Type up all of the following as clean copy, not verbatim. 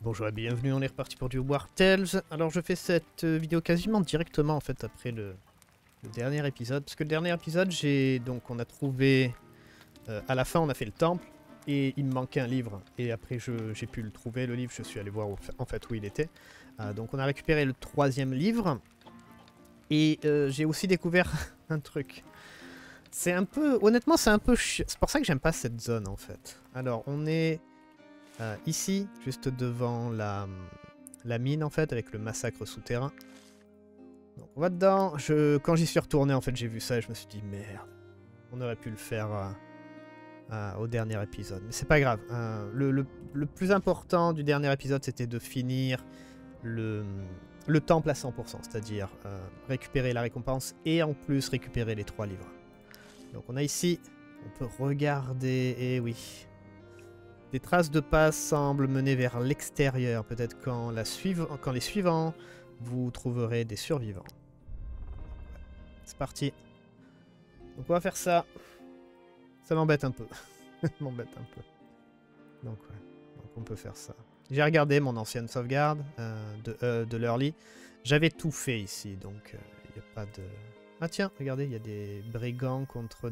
Bonjour et bienvenue, on est reparti pour du War Tales. Alors je fais cette vidéo quasiment directement en fait après le dernier épisode. Parce que le dernier épisode, on a trouvé... à la fin on a fait le temple et il me manquait un livre. Et après j'ai pu le trouver, le livre, je suis allé voir en fait où il était. Donc on a récupéré le 3e livre. Et j'ai aussi découvert un truc. C'est un peu... Honnêtement c'est un peu chiant. C'est pour ça que j'aime pas cette zone en fait. Alors on est... ici, juste devant la mine en fait, avec le massacre souterrain. Donc on va dedans. Quand j'y suis retourné en fait, j'ai vu ça et je me suis dit merde. On aurait pu le faire au dernier épisode. Mais c'est pas grave. Le plus important du dernier épisode, c'était de finir le temple à 100%. C'est-à-dire récupérer la récompense et en plus récupérer les 3 livres. Donc on a ici, on peut regarder, et oui... Des traces de pas semblent mener vers l'extérieur. Peut-être quand les suivants, vous trouverez des survivants. C'est parti. Donc on va faire ça. Ça m'embête un peu. Ça m'embête un peu. Donc ouais. Donc on peut faire ça. J'ai regardé mon ancienne sauvegarde de l'early. J'avais tout fait ici. Donc il n'y a pas de... Ah tiens, regardez, il y a des brigands contre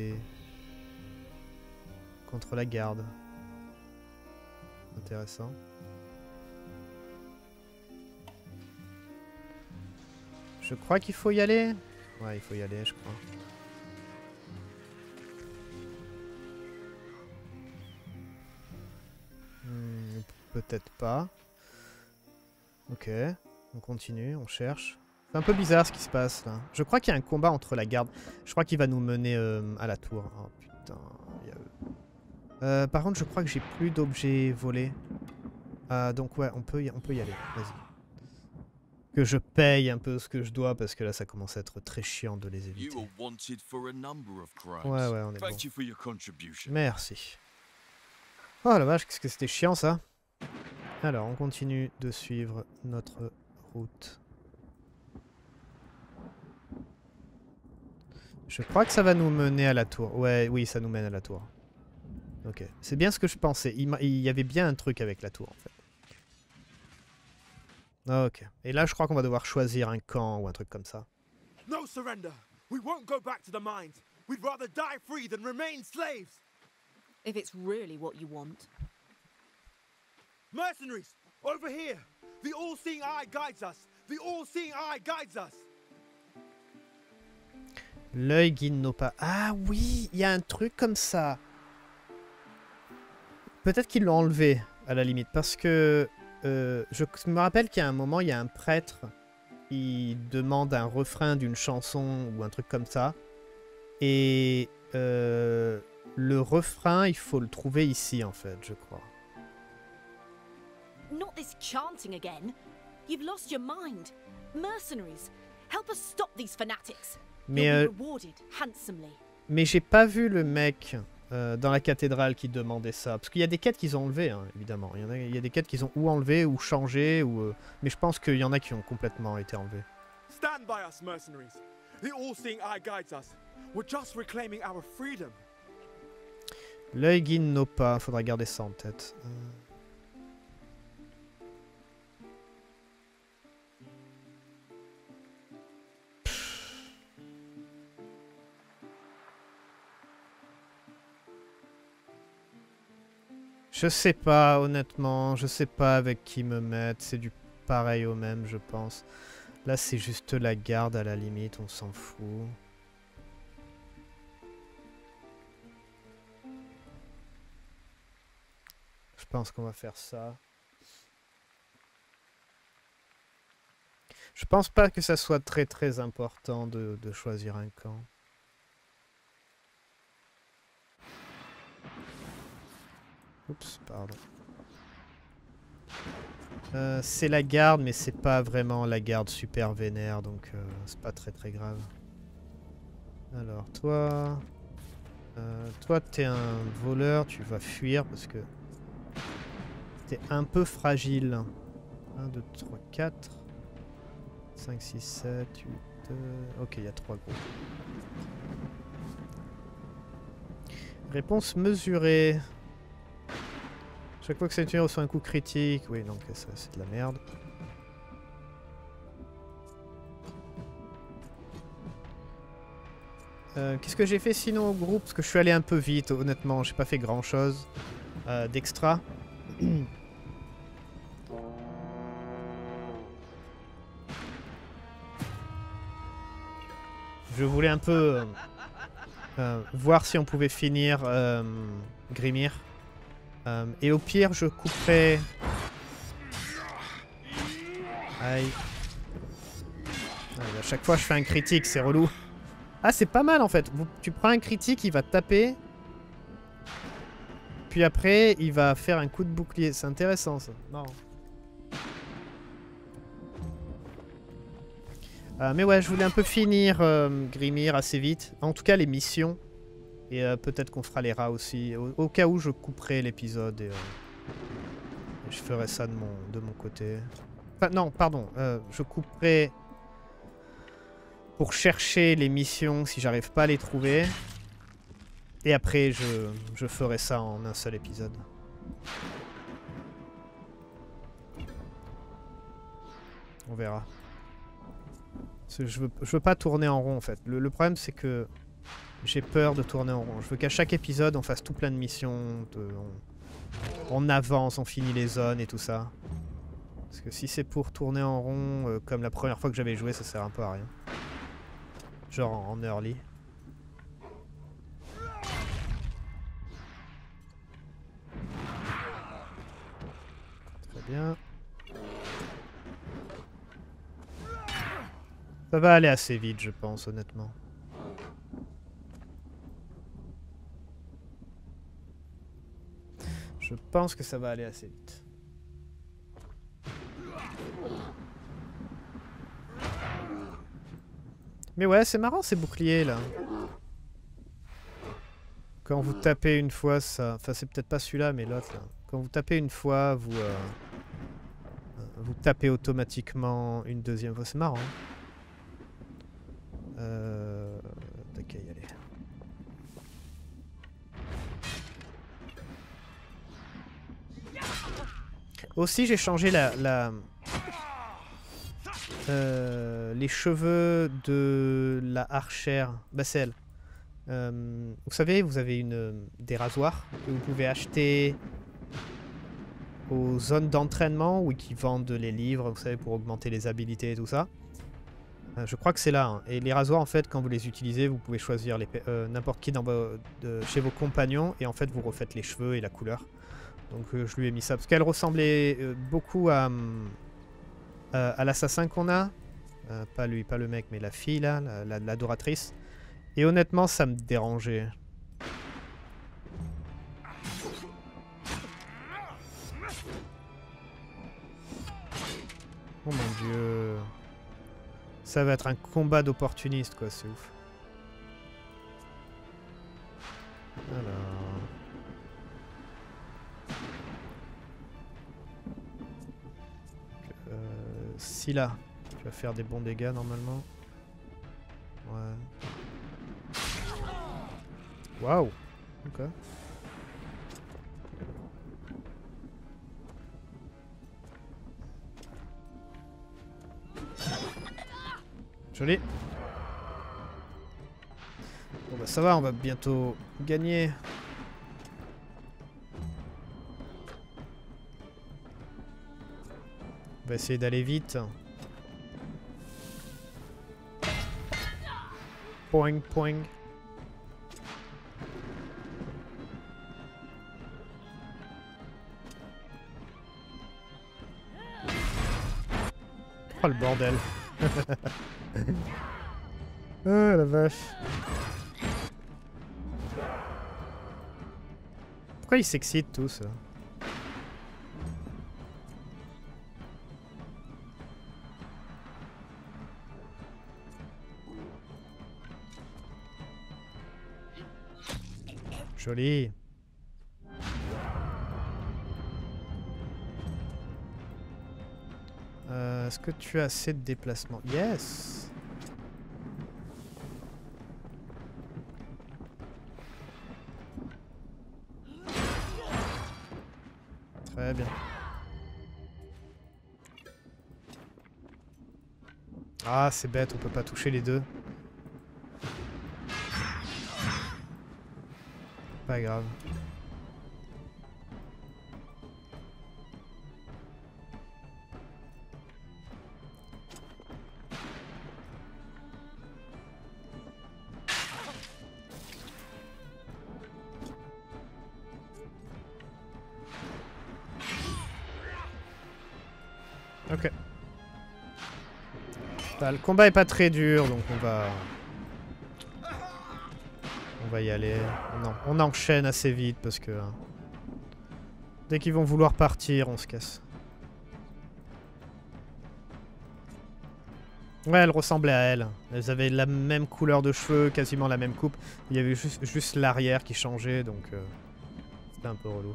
la garde. Intéressant. Je crois qu'il faut y aller. Ouais, il faut y aller, je crois. Peut-être pas. Ok, on continue, on cherche. C'est un peu bizarre ce qui se passe là. Je crois qu'il y a un combat entre la garde. Je crois qu'il va nous mener à la tour. Oh putain, il y a... par contre, je crois que j'ai plus d'objets volés. Donc ouais, on peut y aller. Vas-y. Que je paye un peu ce que je dois parce que là, ça commence à être très chiant de les éviter. Ouais, on est bon. Merci. Oh la vache, qu'est-ce que c'était chiant ça. Alors, on continue de suivre notre route. Je crois que ça va nous mener à la tour. Ouais, oui, ça nous mène à la tour. Ok, c'est bien ce que je pensais. Il y avait bien un truc avec la tour en fait. Ok, et là je crois qu'on va devoir choisir un camp ou un truc comme ça. No surrender. We won't go back to the mines. We'd rather die free than remain slaves. If it's really what you want. Mercenaries, over here. The all-seeing eye guides us. The all-seeing eye guides us. L'œil guide nos pas. Ah oui, il y a un truc comme ça. Peut-être qu'ils l'ont enlevé, à la limite, parce que je me rappelle qu'il y a un moment, il y a un prêtre qui demande un refrain d'une chanson ou un truc comme ça. Et le refrain, il faut le trouver ici, en fait, je crois. Not this chanting again. You've lost your mind. Mercenaries, help us stop these fanatics. Mais, mais j'ai pas vu le mec... dans la cathédrale qui demandait ça. Parce qu'il y a des quêtes qu'ils ont enlevées, hein, évidemment. Il y a des quêtes qu'ils ont ou enlevées ou changées, ou, mais je pense qu'il y en a qui ont complètement été enlevées. Stand by us, mercenaries. The all-seeing eye guides us. We're just reclaiming our freedom. L'œil guide nos pas. Faudra garder ça en tête. Je sais pas, honnêtement. Je sais pas avec qui me mettre. C'est du pareil au même, je pense. Là, c'est juste la garde à la limite. On s'en fout. Je pense qu'on va faire ça. Je pense pas que ça soit très très important de choisir un camp. Oups, pardon. C'est la garde, mais c'est pas vraiment la garde super vénère, donc c'est pas très très grave. Alors, toi... toi, t'es un voleur, tu vas fuir parce que... t'es un peu fragile. 1, 2, 3, 4... 5, 6, 7, 8... Ok, il y a 3 groupes. Réponse mesurée. Chaque fois que cette unité reçoit un coup critique, oui, donc ça c'est de la merde. Qu'est-ce que j'ai fait sinon au groupe? Parce que je suis allé un peu vite, honnêtement, j'ai pas fait grand chose d'extra. Je voulais un peu voir si on pouvait finir Grimir. Et au pire, je couperai... Aïe. À chaque fois, je fais un critique, c'est relou. Ah, c'est pas mal en fait. Tu prends un critique, il va taper. Puis après, il va faire un coup de bouclier. C'est intéressant ça. Marrant. Mais ouais, je voulais un peu finir Grimir assez vite. En tout cas, les missions. Et peut-être qu'on fera les rats aussi. Au cas où, je couperai l'épisode. Et je ferai ça de mon côté. Enfin, non, pardon. Je couperai... pour chercher les missions si j'arrive pas à les trouver. Et après, je ferai ça en un seul épisode. On verra. Je veux pas tourner en rond en fait. Le problème c'est que j'ai peur de tourner en rond. Je veux qu'à chaque épisode on fasse tout plein de missions. On avance, on finit les zones et tout ça. Parce que si c'est pour tourner en rond comme la première fois que j'avais joué, ça sert un peu à rien. Genre en early. Très bien. Ça va aller assez vite, je pense, honnêtement. Je pense que ça va aller assez vite. Mais ouais, c'est marrant ces boucliers là. Quand vous tapez une fois, ça... Enfin, c'est peut-être pas celui-là, mais l'autre là. Quand vous tapez une fois, vous tapez automatiquement une deuxième fois. C'est marrant. T'as qu'à y aller. Aussi, j'ai changé les cheveux de la archère. Bah, c'est elle. Vous savez, vous avez des rasoirs que vous pouvez acheter aux zones d'entraînement ou qui vendent les livres, vous savez, pour augmenter les habilités et tout ça. Je crois que c'est là. Hein. Et les rasoirs, en fait, quand vous les utilisez, vous pouvez choisir n'importe qui chez vos compagnons et en fait, vous refaites les cheveux et la couleur. Donc, je lui ai mis ça parce qu'elle ressemblait beaucoup à l'assassin qu'on a. Pas lui, pas le mec, mais la fille là, l'adoratrice. Et honnêtement, ça me dérangeait. Oh mon dieu. Ça va être un combat d'opportunistes, quoi, c'est ouf. Alors... Scylla, tu vas faire des bons dégâts normalement. Ouais. Waouh. Ok. Joli. Bon bah ça va, on va bientôt gagner. On va essayer d'aller vite. Poing, poing. Oh le bordel. Ah la vache. Pourquoi ils s'excitent tous là? Joli. Est-ce que tu as assez de déplacement? Yes. Ah, c'est bête, on peut pas toucher les deux. Pas grave. Ok. Bah, le combat est pas très dur, donc on va y aller. Non, on enchaîne assez vite parce que dès qu'ils vont vouloir partir, on se casse. Ouais, elle ressemblait à elle. Elles avaient la même couleur de cheveux, quasiment la même coupe. Il y avait juste l'arrière qui changeait, donc c'était un peu relou.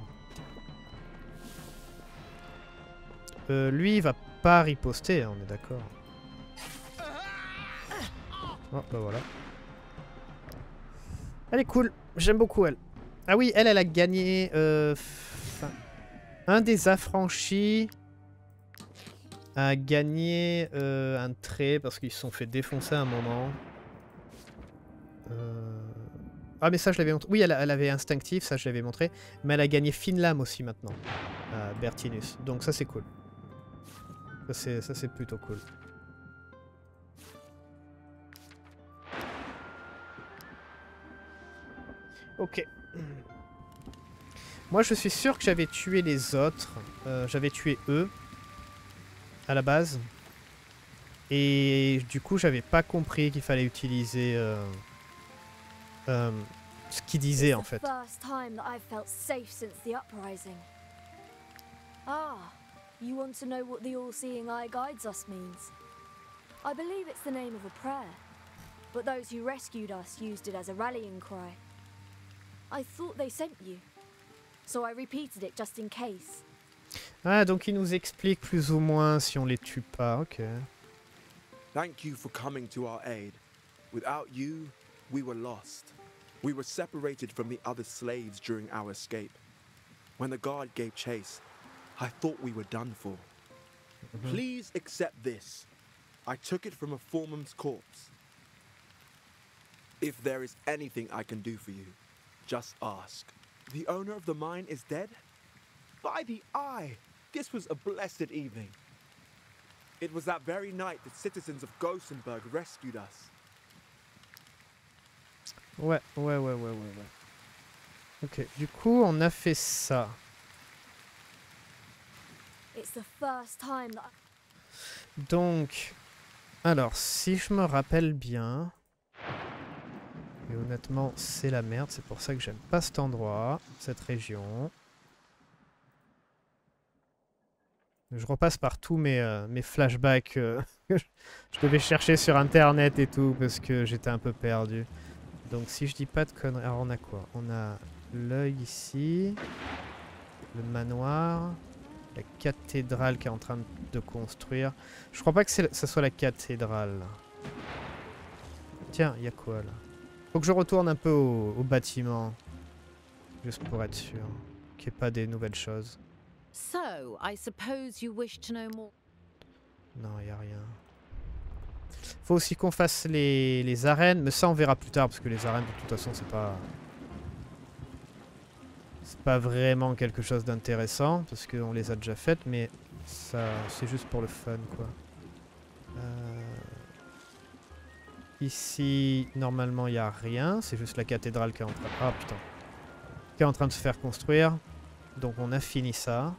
Lui, il va pas riposter, hein, on est d'accord. Oh, bah voilà. Elle est cool, j'aime beaucoup elle. Ah oui, elle a gagné... un des affranchis a gagné un trait parce qu'ils se sont fait défoncer à un moment. Ah mais ça je l'avais montré. Oui, elle avait instinctif, ça je l'avais montré. Mais elle a gagné fine lame aussi maintenant. Bertinus. Donc ça c'est cool. Ça c'est plutôt cool. Ok. Moi je suis sûr que j'avais tué les autres. J'avais tué eux. À la base. Et du coup j'avais pas compris qu'il fallait utiliser ce qu'il disait en fait. Ah, you want to know what the all-seeing eye guides us means? I believe it's the name of a prayer, but those who rescued us used it as a rallying cry. I thought they sent you, so I repeated it just in case. Ah, donc il nous explique plus ou moins si on les tue pas, ok. Thank you for coming to our aid. Without you, we were lost. We were separated from the other slaves during our escape. When the guard gave chase, I thought we were done for. Please accept this. I took it from a foreman's corpse. If there is anything I can do for you, just ask. The owner of the mine is dead? By the eye! This was a blessed evening. It was that very night that citizens of Gothenburg rescued us. Ouais. Ok, du coup on a fait ça. It's the first time that Donc, alors si je me rappelle bien, et honnêtement c'est la merde, c'est pour ça que j'aime pas cet endroit, cette région. Je repasse par tous mes flashbacks que je devais chercher sur internet et tout parce que j'étais un peu perdu. Donc si je dis pas de conneries, alors on a quoi? On a l'œil ici, le manoir, la cathédrale qui est en train de construire. Je crois pas que ça soit la cathédrale. Tiens, il y a quoi là? Faut que je retourne un peu au bâtiment, juste pour être sûr qu'il n'y ait pas des nouvelles choses. So, I suppose you wish to know more. Non, il y a rien. Faut aussi qu'on fasse les arènes, mais ça on verra plus tard parce que les arènes de toute façon c'est pas vraiment quelque chose d'intéressant parce qu'on les a déjà faites, mais ça c'est juste pour le fun quoi. Ici normalement il n'y a rien, c'est juste la cathédrale qui est en train... Ah putain. Qui est en train de se faire construire. Donc on a fini ça.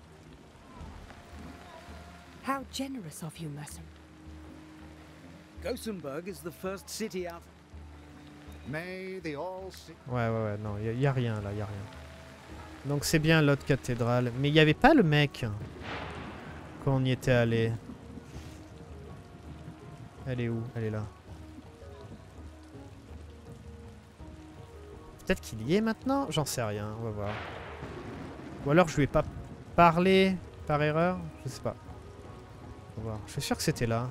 How generous of you, Mercer. Gothenburg is the first city out. May they all see. Ouais, non, y a rien là, y a rien. Donc c'est bien l'autre cathédrale. Mais il n'y avait pas le mec quand on y était allé. Elle est où? Elle est là. Peut-être qu'il y est maintenant? J'en sais rien, on va voir. Ou alors je lui ai pas parlé par erreur? Je sais pas. On va voir. Je suis sûr que c'était là.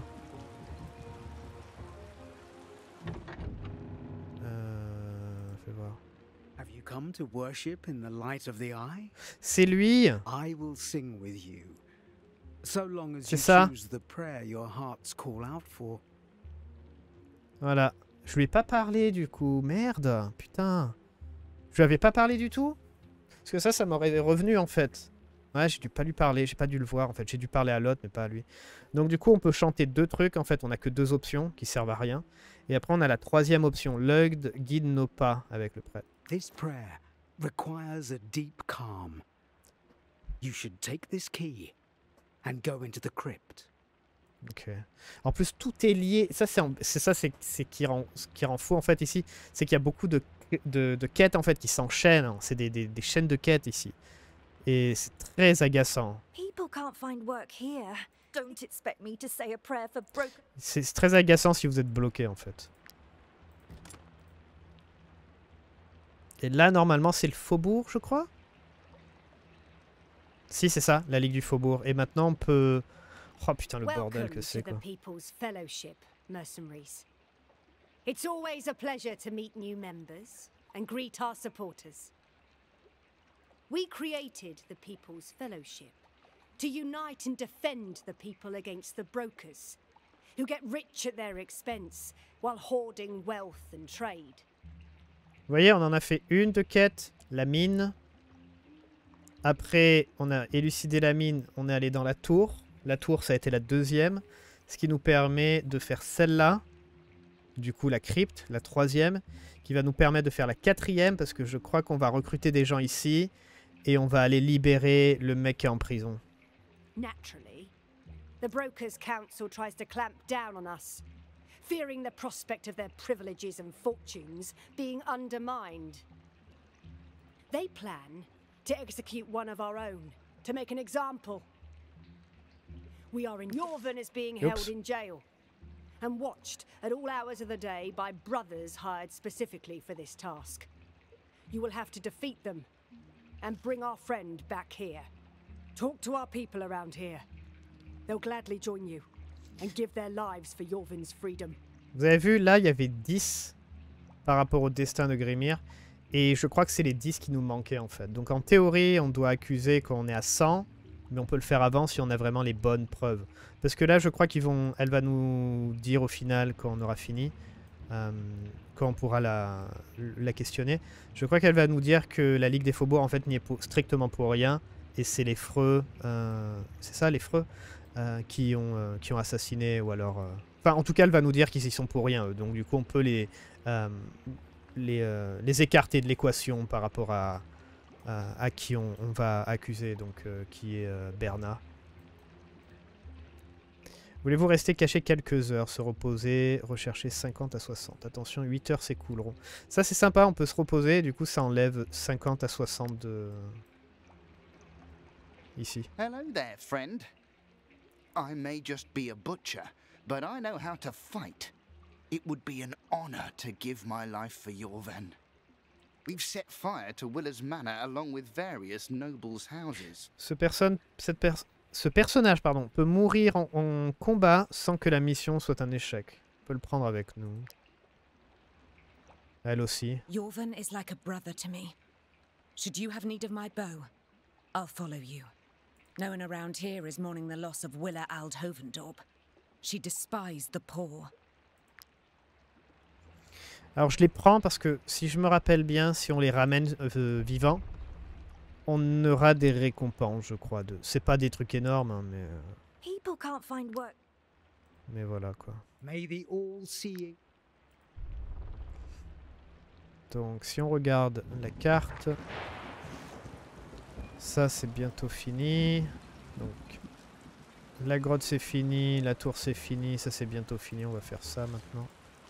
Fais voir. Have you come to worship in the light of the eye? C'est lui! I will sing with you. So long as C'est you ça. choose the prayer your hearts call out for. Voilà. Je lui ai pas parlé du coup. Merde. Putain. Je lui avais pas parlé du tout? Parce que ça m'aurait revenu en fait. Ouais, j'ai dû pas lui parler. J'ai pas dû le voir en fait. J'ai dû parler à l'autre, mais pas à lui. Donc du coup, on peut chanter 2 trucs. En fait, on a que 2 options qui servent à rien. Et après, on a la 3e option. L'Ugd guide nos pas avec le prêtre. This prayer requires a deep calm. You should take this key and go into the crypt. Ok. En plus, tout est lié. Ça, c'est qui rend fou en fait ici. C'est qu'il y a beaucoup de quêtes en fait qui s'enchaînent. C'est des chaînes de quêtes ici. Et c'est très agaçant. People can't find work here. Don't expect me to say a prayer for broken. C'est très agaçant si vous êtes bloqué en fait. Et là, normalement, c'est le faubourg, je crois. Si, c'est ça, la Ligue du Faubourg. Et maintenant, on peut... Oh putain, le bordel que c'est, Welcome to quoi. the People's Fellowship, mercenaries. It's always a pleasure to meet new members and greet our supporters. We created the People's Fellowship to unite and defend the people against the brokers, who get rich at their expense while hoarding wealth and trade. Vous voyez, on en a fait une de quête, la mine. Après, on a élucidé la mine, on est allé dans la tour. La tour, ça a été la 2e. Ce qui nous permet de faire celle-là. Du coup, la crypte, la 3e. Qui va nous permettre de faire la 4e. Parce que je crois qu'on va recruter des gens ici. Et on va aller libérer le mec qui est en prison. Naturally, the Brokers' Council tries to clamp down on us, fearing the prospect of their privileges and fortunes being undermined. They plan to execute one of our own, to make an example. We are in Yorvan is being held in jail, and watched at all hours of the day by brothers hired specifically for this task. You will have to defeat them, and bring our friend back here. Talk to our people around here. They'll gladly join you, and give their lives for Yorvan's freedom. Vous avez vu, là, il y avait 10 par rapport au destin de Grimir. Et je crois que c'est les 10 qui nous manquaient, en fait. Donc, en théorie, on doit accuser quand on est à 100. Mais on peut le faire avant si on a vraiment les bonnes preuves. Parce que là, je crois elle va nous dire au final, quand on aura fini, quand on pourra la questionner. Je crois qu'elle va nous dire que la Ligue des Faubourgs, en fait, n'y est strictement pour rien. Et c'est les Freux, c'est ça, les Freux, qui ont assassiné, ou alors... Enfin, en tout cas, elle va nous dire qu'ils y sont pour rien, eux. Donc, du coup, on peut les écarter de l'équation par rapport à qui on va accuser, donc qui est Bernard. Voulez-vous rester caché quelques heures, se reposer, rechercher 50 à 60. Attention, 8 heures s'écouleront. Ça c'est sympa, on peut se reposer, du coup ça enlève 50 à 60 de... Ici. Hello there, friend. I may just be a butcher, but I know how to fight. It would be an honor to give my life for Yorvan. We've set fire to Willer's Manor along with various nobles' houses. Ce personnage peut mourir en combat sans que la mission soit un échec. On peut le prendre avec nous. Elle aussi. Yorvan is like a brother to me. Should you have need of my bow, I'll follow you. No one around here is mourning the loss of Willa Aldhovendorp. She despised the poor. Alors je les prends parce que si je me rappelle bien, si on les ramène vivants, on aura des récompenses, je crois. C'est pas des trucs énormes, hein, mais... People can't find work. Mais voilà quoi. May the all-seeing... Donc si on regarde la carte, ça c'est bientôt fini. Donc la grotte c'est fini, la tour c'est fini, ça c'est bientôt fini. On va faire ça maintenant.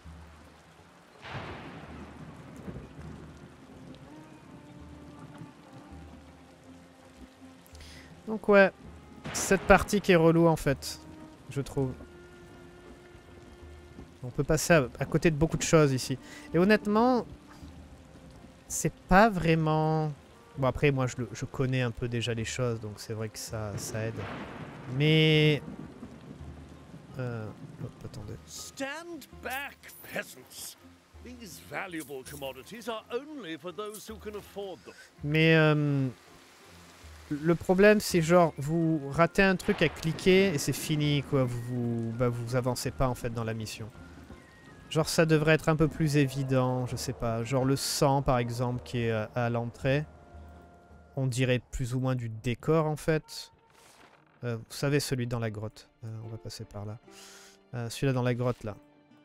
Donc ouais, cette partie qui est relou en fait, je trouve. On peut passer à côté de beaucoup de choses ici. Et honnêtement, c'est pas vraiment... Bon après moi je connais un peu déjà les choses, donc c'est vrai que ça aide. Mais... Hop, attendez. Stand back, peasants. These valuable commodities are only for those who can afford them. Mais Le problème, c'est genre, vous ratez un truc à cliquer et c'est fini, quoi. Vous avancez pas, en fait, dans la mission. Genre, ça devrait être un peu plus évident, je sais pas. Genre, le sang, par exemple, qui est à l'entrée. On dirait plus ou moins du décor, en fait. Vous savez, celui dans la grotte. On va passer par là. Celui-là dans la grotte, là.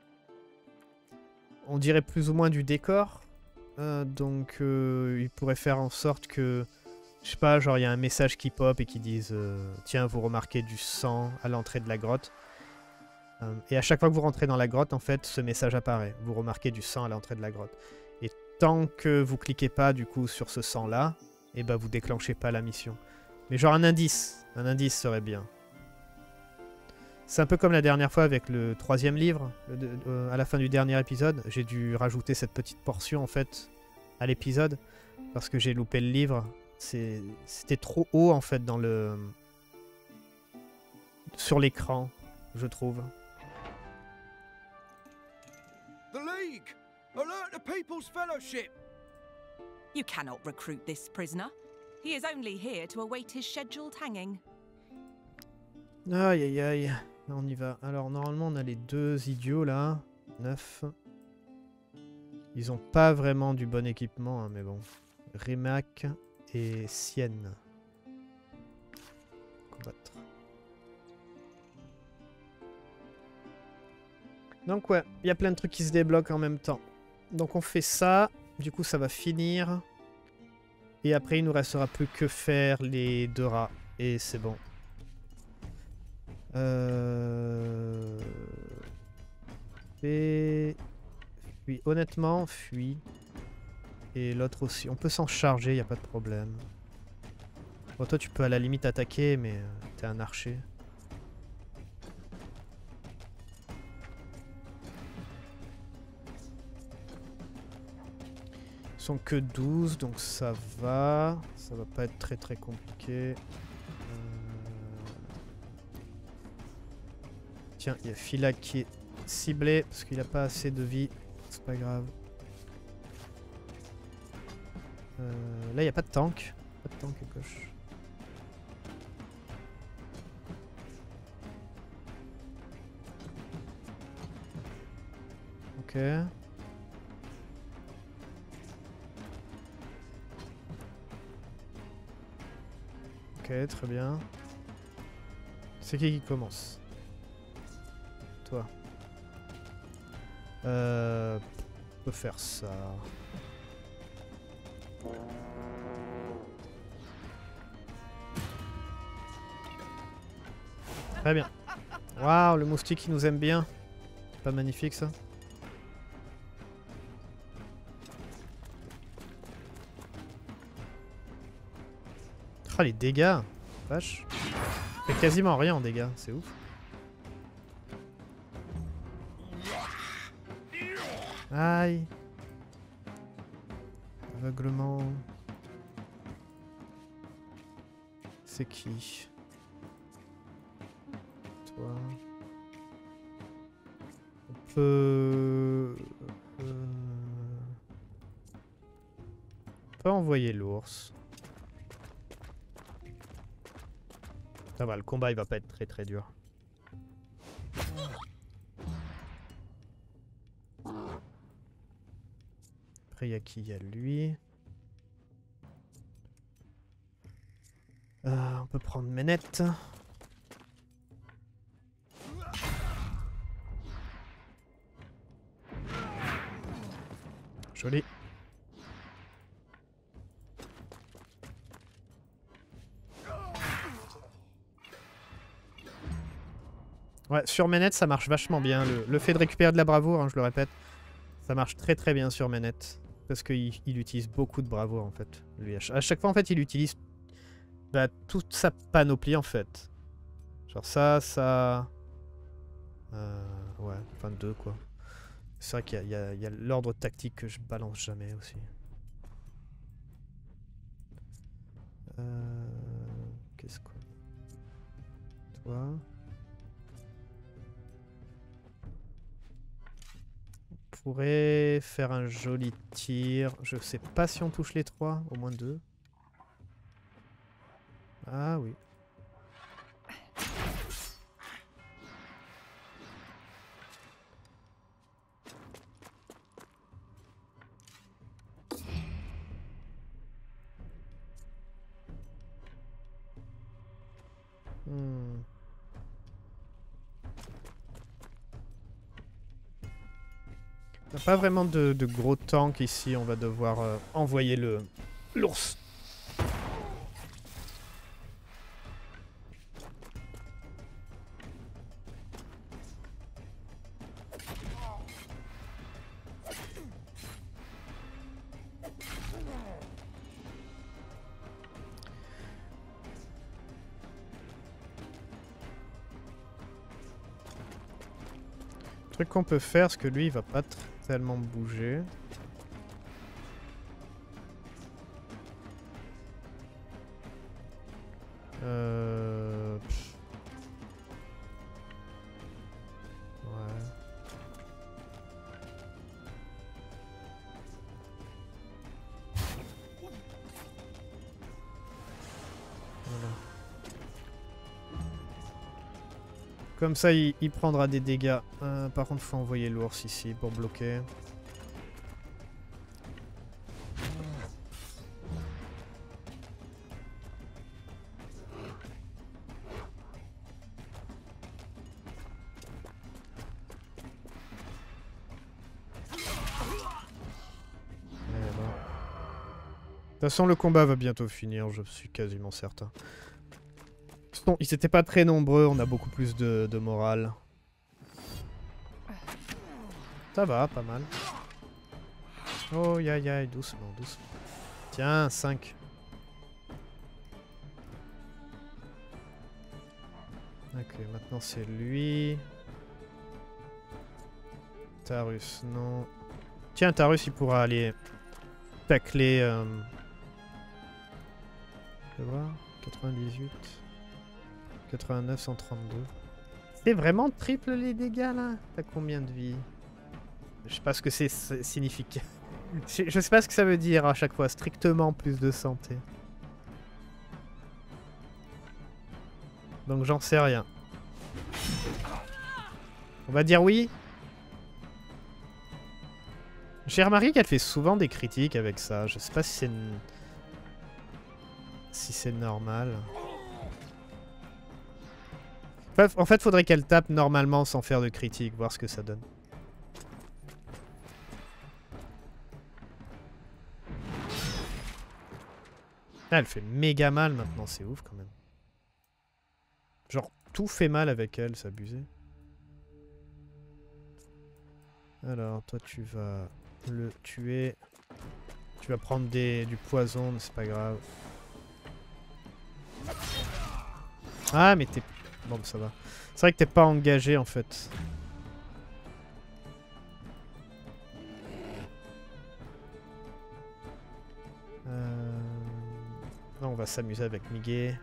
On dirait plus ou moins du décor. Donc, il pourrait faire en sorte que... Je sais pas, genre il y a un message qui pop et qui dise tiens, vous remarquez du sang à l'entrée de la grotte. Et à chaque fois que vous rentrez dans la grotte, en fait, ce message apparaît. Vous remarquez du sang à l'entrée de la grotte. Et tant que vous cliquez pas, du coup, sur ce sang-là, et ben vous déclenchez pas la mission. Mais genre un indice. Un indice serait bien. C'est un peu comme la dernière fois avec le 3e livre. À la fin du dernier épisode, j'ai dû rajouter cette petite portion, en fait, à l'épisode. Parce que j'ai loupé le livre. C'était trop haut, en fait, dans le... sur l'écran, je trouve. The League! Alert the People's Fellowship! You cannot recruit this prisoner. He is only here to await his scheduled hanging. Aïe, aïe, aïe. On y va. Alors, normalement, on a les 2 idiots, là. 9. Ils ont pas vraiment du bon équipement, hein, mais bon. Rimac et Sienne. Combattre. Donc ouais, il y a plein de trucs qui se débloquent en même temps. Donc on fait ça, du coup ça va finir. Et après il nous restera plus que faire les 2 rats. Et c'est bon. Fuis. Honnêtement, fuis. Et l'autre aussi. On peut s'en charger, y a pas de problème. Bon, toi tu peux à la limite attaquer, mais t'es un archer. Ils sont que 12, donc ça va. Ça va pas être très très compliqué. Tiens, il y a Fila qui est ciblé parce qu'il a pas assez de vie. C'est pas grave. Là, il n'y a pas de tank. Pas de tank à gauche. Ok. Ok, très bien. C'est qui commence? Toi. On peut faire ça. Très bien. Waouh, le moustique il nous aime bien. C'est pas magnifique ça? Ah, les dégâts. Vache. Il fait quasiment rien en dégâts, c'est ouf. Aïe. Aveuglement. C'est qui? Toi. On peut... On peut envoyer l'ours. Ça va, le combat il va pas être très très dur. Après il y a qui? Il y a lui. On peut prendre Ménette. Joli. Ouais, sur Ménette ça marche vachement bien. Le fait de récupérer de la bravoure, hein, je le répète, ça marche très très bien sur Ménette. Parce qu'il utilise beaucoup de bravoure en fait. Lui, à chaque fois en fait il utilise toute sa panoplie en fait. Genre ça... ouais, enfin 2 quoi. C'est vrai qu'il y a l'ordre tactique que je balance jamais aussi. Qu'est-ce que... Toi... On pourrait faire un joli tir. Je sais pas si on touche les 3, au moins 2. Ah oui. On n'a pas vraiment de gros tanks ici, on va devoir envoyer l'ours. Le truc qu'on peut faire, parce que lui il va pas tellement bouger. Ouais. Voilà. Comme ça, il prendra des dégâts. Par contre, faut envoyer l'ours ici pour bloquer. De toute façon, le combat va bientôt finir, je suis quasiment certain. Bon, ils étaient pas très nombreux, on a beaucoup plus de morale. Ça va, pas mal. Oh, aïe, doucement, doucement. Tiens, 5. Ok, maintenant c'est lui. Tarus, non. Tiens, Tarus, il pourra aller tacler... Je vais voir. 98. 89, 132. C'est vraiment triple les dégâts là? T'as combien de vie? Je sais pas ce que c'est signifique. Je sais pas ce que ça veut dire à chaque fois. Strictement plus de santé. Donc j'en sais rien. On va dire oui. J'ai remarqué qu'elle fait souvent des critiques avec ça. Je sais pas si c'est... Si c'est normal. En fait, faudrait qu'elle tape normalement sans faire de critique, voir ce que ça donne. Ah, elle fait méga mal maintenant, c'est ouf quand même. Genre, tout fait mal avec elle, c'est abusé. Alors, toi tu vas le tuer. Tu vas prendre du poison, mais c'est pas grave. Ah, mais t'es... Bon, ça va. C'est vrai que t'es pas engagé, en fait. Non, on va s'amuser avec Miguel.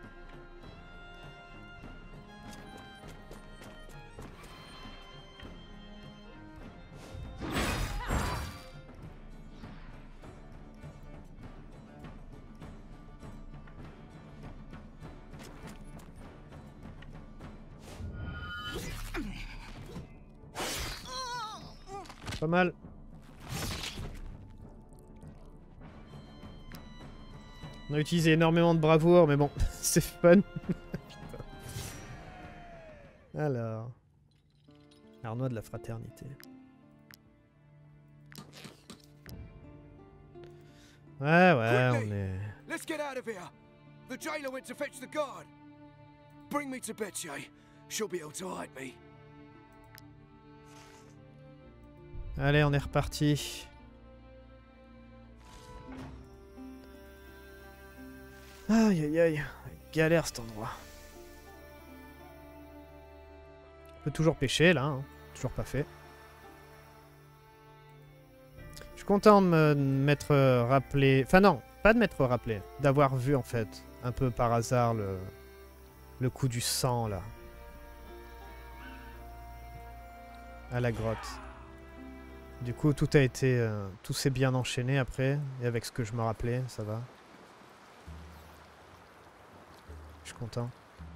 Pas mal. On a utilisé énormément de bravoure, mais bon, c'est fun. Alors... Arnois de la fraternité. Ouais, on est... Let's get out of here. The jailer went to fetch the guard. Bring me to Betche. She'll be able to hide me. Allez, on est reparti. Aïe. Galère cet endroit. On peut toujours pêcher là, hein. Toujours pas fait. Je suis content de m'être rappelé... Enfin non, pas de m'être rappelé. D'avoir vu en fait, un peu par hasard, le coup du sang là. À la grotte. Du coup, tout a été... tout s'est bien enchaîné après. Et avec ce que je me rappelais, ça va. Je suis content.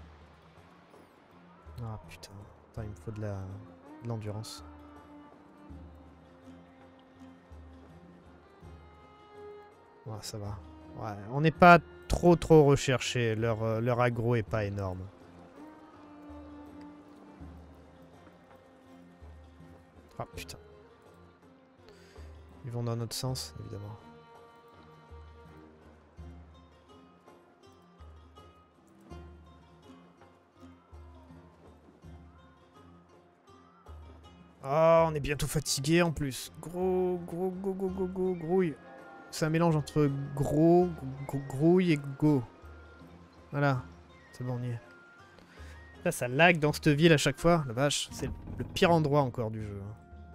Ah putain. Attends, il me faut de l'endurance. Ouais, ça va. Ouais, on n'est pas trop recherché. Leur aggro est pas énorme. Ah putain. Ils vont dans notre sens, évidemment. Oh, on est bientôt fatigué en plus. Grouille. C'est un mélange entre grouille et go. Voilà. C'est bon, on y est. Là, ça lag dans cette ville à chaque fois. La vache, c'est le pire endroit encore du jeu.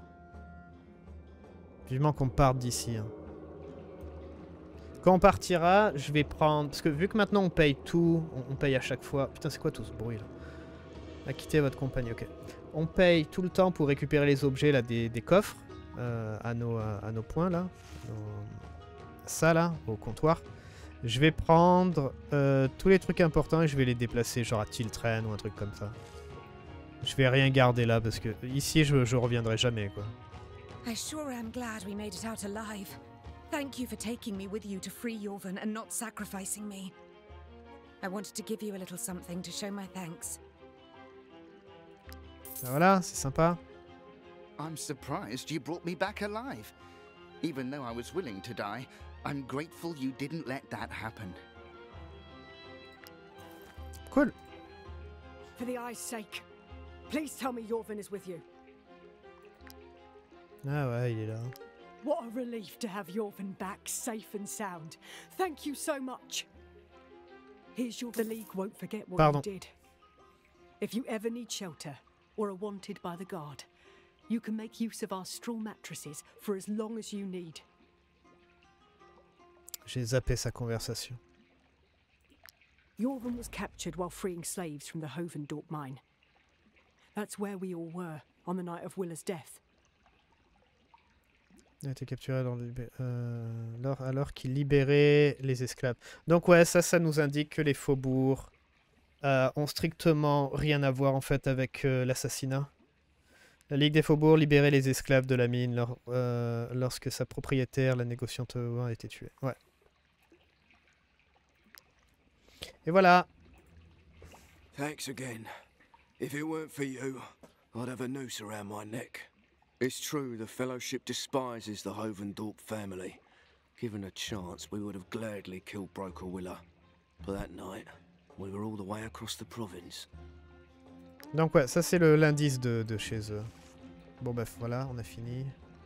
Vivement qu'on parte d'ici. Hein. Quand on partira, je vais prendre... Parce que vu que maintenant on paye tout, on paye à chaque fois... Putain, c'est quoi tout ce bruit là? Quittez votre compagnie, ok. On paye tout le temps pour récupérer les objets là, des coffres à nos points là. Ça là, au comptoir. Je vais prendre tous les trucs importants et je vais les déplacer genre à Tiltren ou un truc comme ça. Je vais rien garder là parce que ici je reviendrai jamais quoi. I sure am glad we made it out alive. Thank you for taking me with you to free Yorvan and not sacrificing me. I wanted to give you a little something to show my thanks. Ben voilà, c'est sympa. I'm surprised you brought me back alive. Even though I was willing to die, I'm grateful you didn't let that happen. Cool. For the eye's sake, please tell me Yorvan is with you. Ah ouais, il est là. What a relief to have Yorvan back safe and sound. Thank you so much. Here's the League won't forget what you did. If you ever need shelter or are wanted by the guard, you can make use of our straw mattresses for as long as you need. J'ai zappé sa conversation. Yorvan was captured while freeing slaves from the Hovendorp mine. That's where we all were on the night of Willa's death. Il a été capturé alors qu'il libérait les esclaves. Donc ouais, ça nous indique que les faubourgs ont strictement rien à voir en fait avec l'assassinat. La Ligue des Faubourgs libérait les esclaves de la mine lorsque sa propriétaire, la négociante, a été tuée. Ouais. Et voilà. Thanks again. If it weren't for you, I'd have a noose around my neck. It's true, the Fellowship despises the Hovendorp family. Given a chance, we would have gladly killed Broker Willa. But that night, we were all the way across the province. Donc ouais, ça c'est l'indice de chez eux. Bon bref, voilà, on a fini.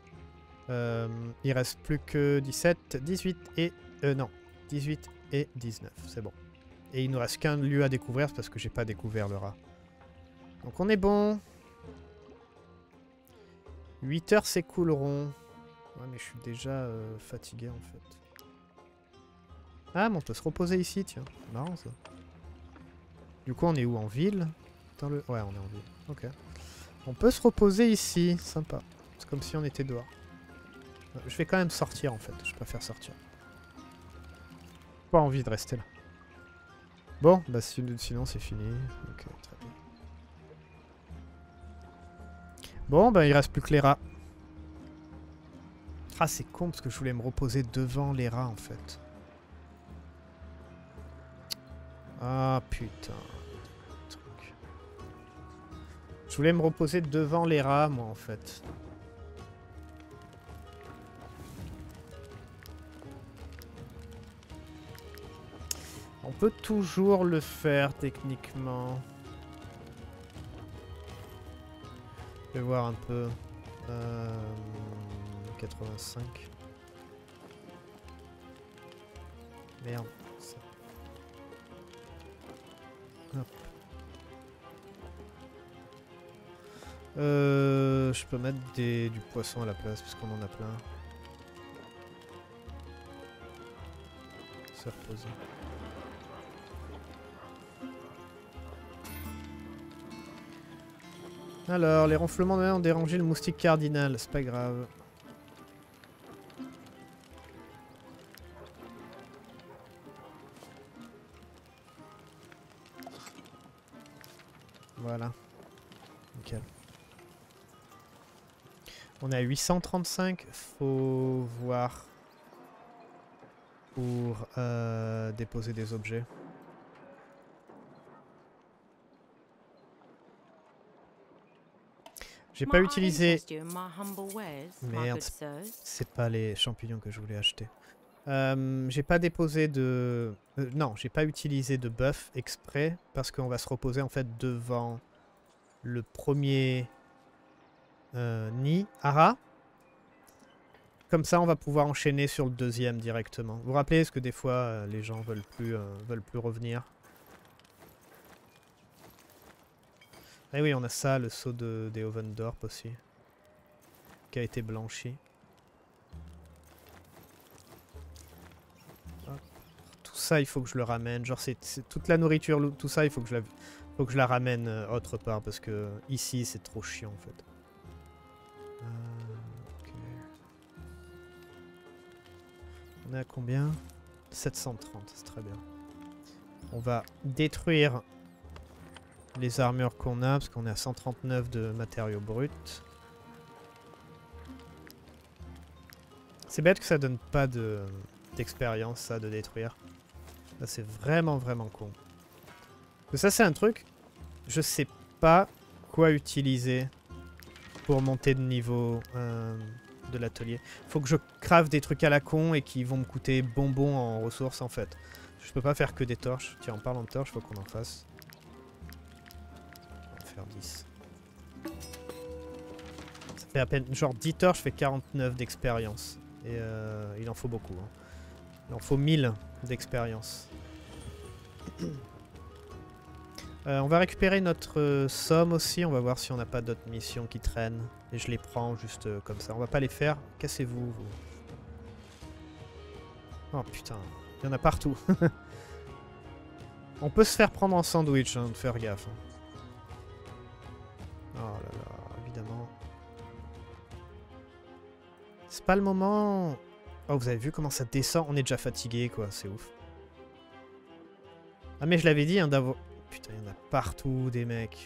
Il reste plus que 17, 18 et... non, 18 et 19, c'est bon. Et il nous reste qu'un lieu à découvrir parce que j'ai pas découvert le rat. Donc on est bon. 8 heures s'écouleront. Ouais mais je suis déjà fatigué en fait. Ah mais on peut se reposer ici, tiens. C'est marrant ça. Du coup on est où? En ville? Dans le... Ouais on est en ville. Ok. On peut se reposer ici. Sympa. C'est comme si on était dehors. Je vais quand même sortir en fait. Je préfère sortir. Pas envie de rester là. Bon, bah sinon c'est fini. Ok, très bien. Bon, bah il reste plus que les rats. Ah, c'est con parce que je voulais me reposer devant les rats en fait. Ah putain. Truc. Je voulais me reposer devant les rats moi en fait. On peut toujours le faire techniquement. Je vais voir un peu. 85. Merde. Ça. Hop. Je peux mettre du poisson à la place parce qu'on en a plein. Se reposer. Alors, les ronflements de mer ont dérangé le moustique cardinal, c'est pas grave. Voilà. Nickel. On est à 835. Faut voir pour déposer des objets. J'ai pas utilisé... Merde, c'est pas les champignons que je voulais acheter. J'ai pas déposé de... non, j'ai pas utilisé de buff exprès parce qu'on va se reposer en fait devant le premier nid, Ara. Comme ça, on va pouvoir enchaîner sur le deuxième directement. Vous vous rappelez, est-ce que des fois, les gens veulent plus revenir? Ah oui, on a ça, le sceau des Hovendorp aussi, qui a été blanchi. Hop. Tout ça, il faut que je le ramène. Genre, c'est toute la nourriture, tout ça, il faut que je la ramène autre part parce que ici, c'est trop chiant en fait. Okay. On est à combien? 730, c'est très bien. On va détruire les armures qu'on a, parce qu'on est à 139 de matériaux bruts. C'est bête que ça donne pas d'expérience, ça, de détruire. Là, c'est vraiment, vraiment con. Mais ça, c'est un truc, je sais pas quoi utiliser pour monter de niveau de l'atelier. Faut que je crave des trucs à la con et qui vont me coûter bonbons en ressources, en fait. Je peux pas faire que des torches. Tiens, en parlant de torches, faut qu'on en fasse. Faire 10. Ça fait à peine... Genre 10 torches, je fais 49 d'expérience. Et il en faut beaucoup. Hein. Il en faut 1000 d'expérience. On va récupérer notre somme aussi. On va voir si on n'a pas d'autres missions qui traînent. Et je les prends juste comme ça. On va pas les faire. Cassez-vous. Vous. Oh putain. Il y en a partout. On peut se faire prendre en sandwich. Hein, de faire gaffe. Hein. Oh là là, évidemment. C'est pas le moment... Oh, vous avez vu comment ça descend? On est déjà fatigué, quoi. C'est ouf. Ah, mais je l'avais dit, hein, d'avoir... Putain, il y en a partout, des mecs.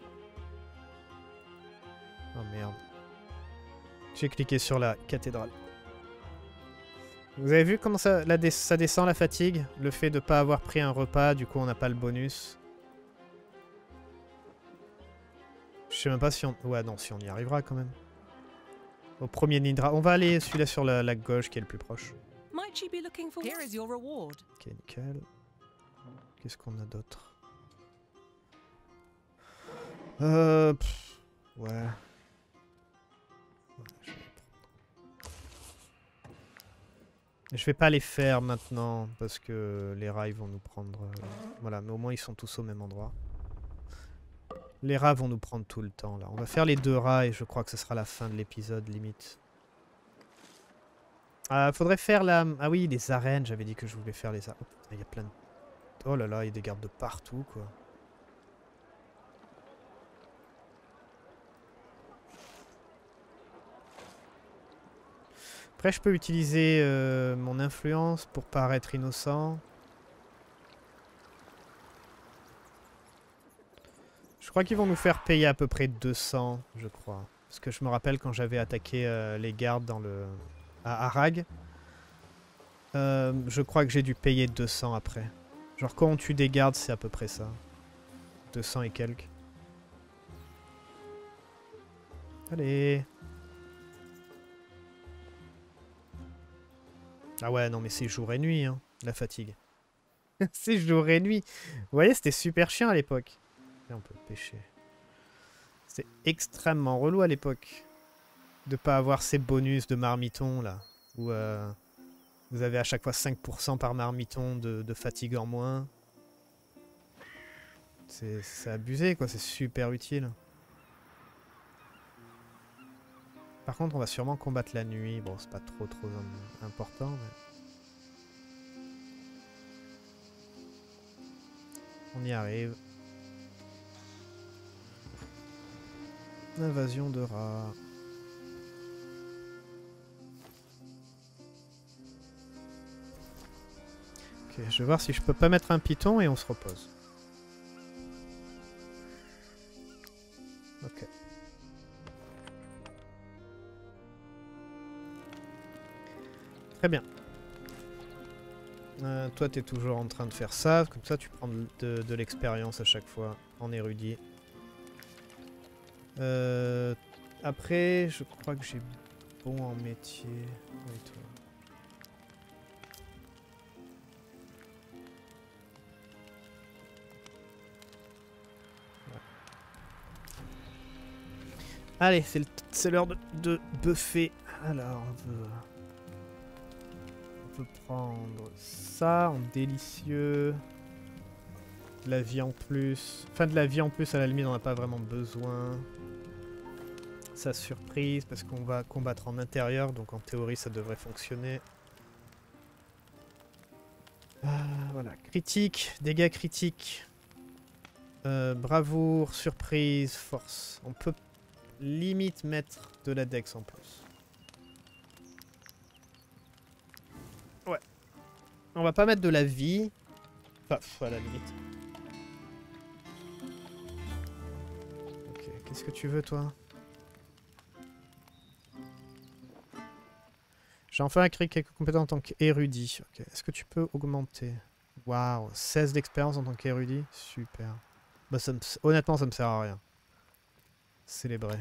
Oh, merde. J'ai cliqué sur la cathédrale. Vous avez vu comment ça descend, la fatigue? Le fait de pas avoir pris un repas, du coup, on n'a pas le bonus. Je sais même pas si on... Ouais, non, si on y arrivera quand même. Au premier Nidra. On va aller celui-là sur la gauche qui est le plus proche. Ok, nickel. Qu'est-ce qu'on a d'autre? Ouais. Je vais pas les faire maintenant parce que les rats ils vont nous prendre... Voilà, mais au moins ils sont tous au même endroit. Les rats vont nous prendre tout le temps là. On va faire les 2 rats et je crois que ce sera la fin de l'épisode limite. Faudrait faire la... Ah oui, les arènes, j'avais dit que je voulais faire les arènes. Il y a plein de... Oh là là, il y a des gardes de partout quoi. Après je peux utiliser mon influence pour paraître innocent. Je crois qu'ils vont nous faire payer à peu près 200, je crois. Parce que je me rappelle quand j'avais attaqué les gardes dans à Arag. Je crois que j'ai dû payer 200 après. Genre quand on tue des gardes, c'est à peu près ça. 200 et quelques. Allez. Ah ouais, non mais c'est jour et nuit, hein, la fatigue. C'est jour et nuit. Vous voyez, c'était super chiant à l'époque. Et on peut pêcher. C'est extrêmement relou à l'époque de pas avoir ces bonus de marmiton là. Où vous avez à chaque fois 5% par marmiton de fatigue en moins. C'est abusé quoi, c'est super utile. Par contre on va sûrement combattre la nuit. Bon c'est pas trop important mais... On y arrive. Invasion de rats. Ok, je vais voir si je peux pas mettre un python et on se repose. Ok. Très bien. Toi, tu es toujours en train de faire ça. Comme ça, tu prends de l'expérience à chaque fois en érudit. Après, je crois que j'ai bon en métier. Oui, toi. Ouais. Allez, c'est l'heure de buffer. Alors, on peut prendre ça en délicieux. De la vie en plus. Enfin, de la vie en plus, à la limite, on n'a pas vraiment besoin. Sa surprise, parce qu'on va combattre en intérieur, donc en théorie, ça devrait fonctionner. Voilà, critique, dégâts critiques. Bravoure, surprise, force. On peut limite mettre de la dex en plus. Ouais. On va pas mettre de la vie. Enfin, à la limite. Ok, qu'est-ce que tu veux, toi? J'ai enfin acquis quelques compétences en tant qu'érudit. Okay. Est-ce que tu peux augmenter? Waouh, 16 d'expérience en tant qu'érudit? Super. Bah, honnêtement, ça me sert à rien. Célébrer.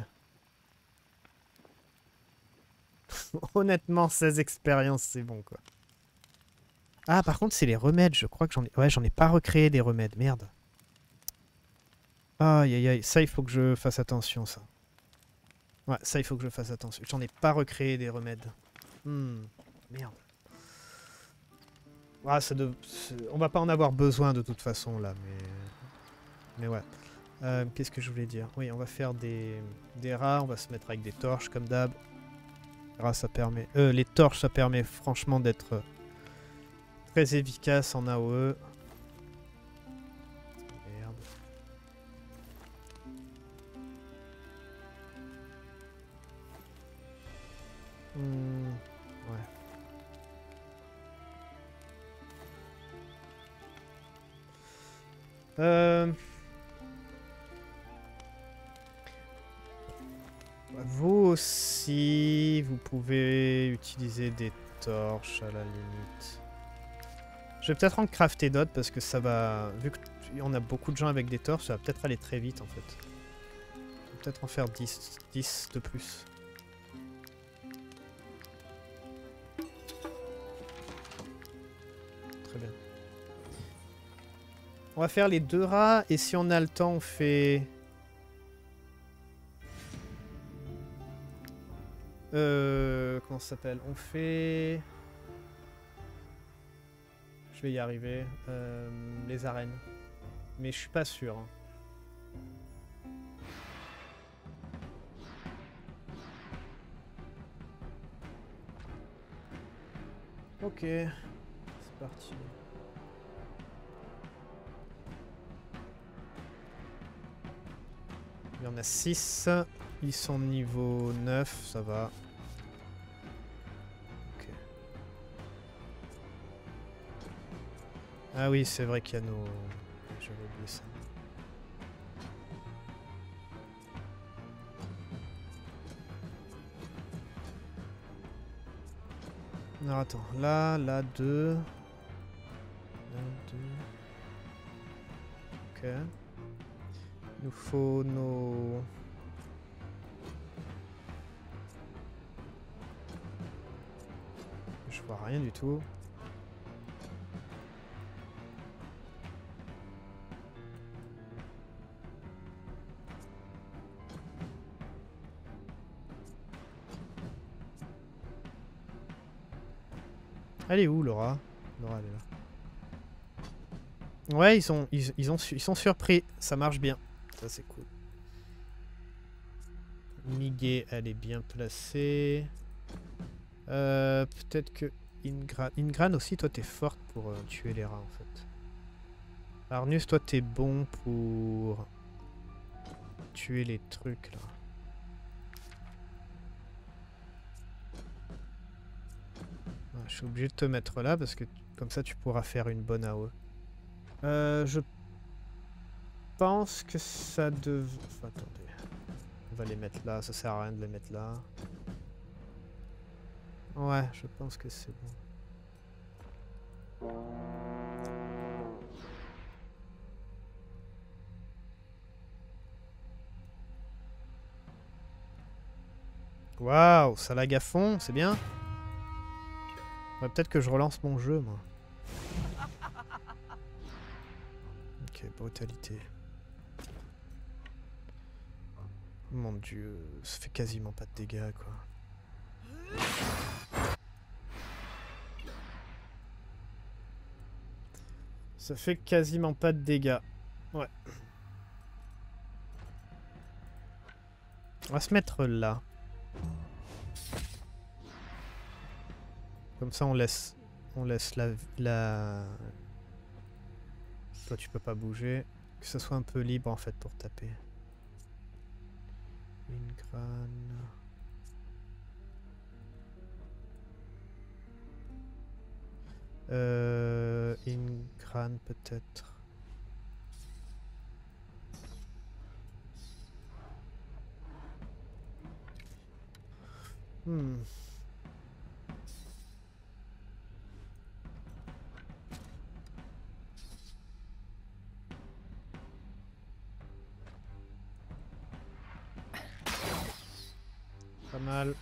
Honnêtement, 16 expériences, c'est bon, quoi. Ah, par contre, c'est les remèdes. Je crois que j'en ai... Ouais, j'en ai pas recréé des remèdes. Merde. Aïe, aïe, aïe. Ça, il faut que je fasse attention, ça. Ouais, ça, il faut que je fasse attention. J'en ai pas recréé des remèdes. Merde. Ah, on va pas en avoir besoin de toute façon là, mais ouais. Qu'est-ce que je voulais dire? Oui, on va faire des rats, on va se mettre avec des torches comme d'hab. Ça permet... les torches, ça permet franchement d'être très efficace en AOE. Merde. Ouais. Vous aussi, vous pouvez utiliser des torches à la limite. Je vais peut-être en crafter d'autres parce que ça va... Vu qu'on a beaucoup de gens avec des torches, ça va peut-être aller très vite en fait. Je vais peut-être en faire 10 de plus. Très bien. On va faire les 2 rats et si on a le temps, on fait... comment ça s'appelle? On fait... Je vais y arriver. Les arènes. Mais je suis pas sûr. Hein. Ok. C'est parti. Il y en a 6. Ils sont niveau 9, ça va. Ok. Ah oui, c'est vrai qu'il y a nos... J'avais oublié ça. Non, attends. Là, 2. Là, 2. Ok. Il nous faut nos... Je vois rien du tout. Elle est où, Laura? Laura, elle est là. Ouais, ils sont surpris. Ça marche bien. Ça, c'est cool. Miguel, elle est bien placée. Peut-être que Ingran aussi, toi, t'es forte pour tuer les rats, en fait. Arnus, toi, t'es bon pour tuer les trucs, là. Je suis obligé de te mettre là parce que comme ça tu pourras faire une bonne AOE. Je pense que ça devrait... Enfin, attendez. On va les mettre là, ça sert à rien de les mettre là. Ouais, je pense que c'est bon. Waouh, ça lag à fond, c'est bien. Ouais, peut-être que je relance mon jeu, moi. Ok, brutalité. Mon dieu, ça fait quasiment pas de dégâts, quoi. Ça fait quasiment pas de dégâts. Ouais. On va se mettre là. Comme ça, on laisse la... Toi, tu peux pas bouger. Que ce soit un peu libre, en fait, pour taper. Ingran... Ingran, peut-être. Pas mal.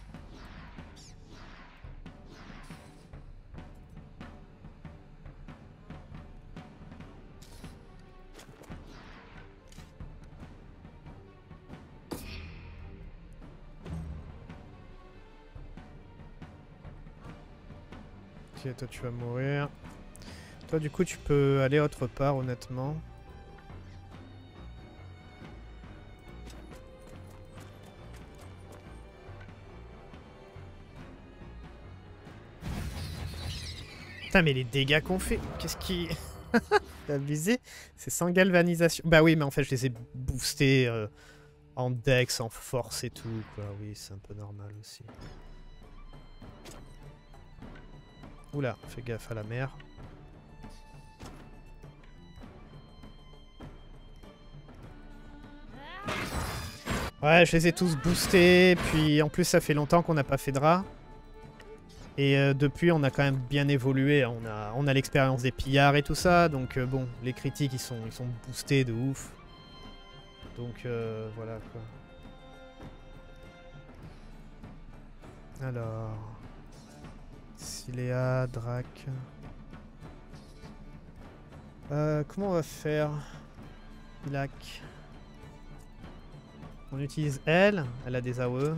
Ok, toi tu vas mourir. Toi du coup tu peux aller autre part honnêtement. Putain mais les dégâts qu'on fait, qu'est-ce qui... T'as abusé? C'est sans galvanisation. Bah oui mais en fait je les ai boostés en dex, en force et tout quoi. Oui c'est un peu normal aussi. Oula, fais gaffe à la mer. Ouais, je les ai tous boostés, puis en plus ça fait longtemps qu'on n'a pas fait de rat. Et depuis on a quand même bien évolué, on a l'expérience des pillards et tout ça, donc bon, les critiques ils sont boostés de ouf. Donc voilà quoi. Alors... Siléa, Drac... comment on va faire? Ilac. On utilise elle a des AOE.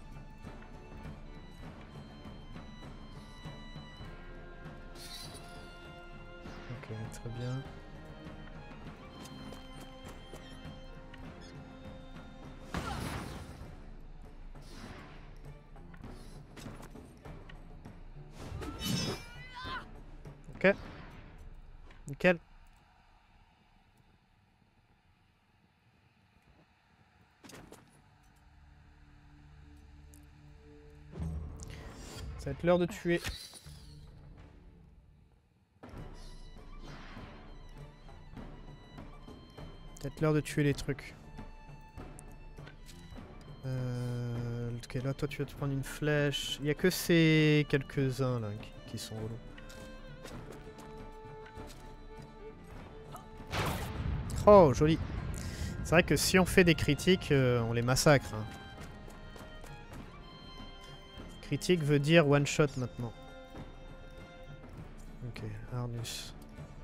Ok, très bien. Ok. Nickel. Ça va être l'heure de tuer. Peut-être l'heure de tuer les trucs. Ok, là, toi, tu vas te prendre une flèche. Il n'y a que ces quelques-uns là qui sont relous. Oh, joli. C'est vrai que si on fait des critiques, on les massacre. Hein. Critique veut dire one shot maintenant. Ok, Arnus.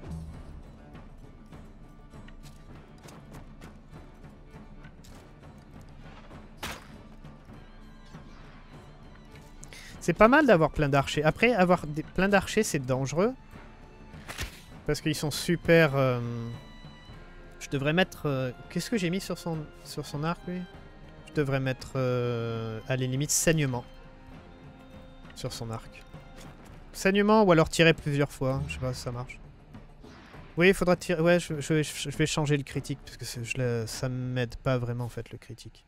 C'est pas mal d'avoir plein d'archers. Après, avoir plein d'archers, c'est dangereux. Parce qu'ils sont super... Je devrais mettre... Qu'est-ce que j'ai mis sur son arc, lui? Je devrais mettre, à la limite, saignement. Sur son arc. Saignement ou alors tirer plusieurs fois. Je sais pas si ça marche. Oui, il faudra tirer... Ouais, je vais changer le critique. Parce que ça m'aide pas vraiment, en fait, le critique.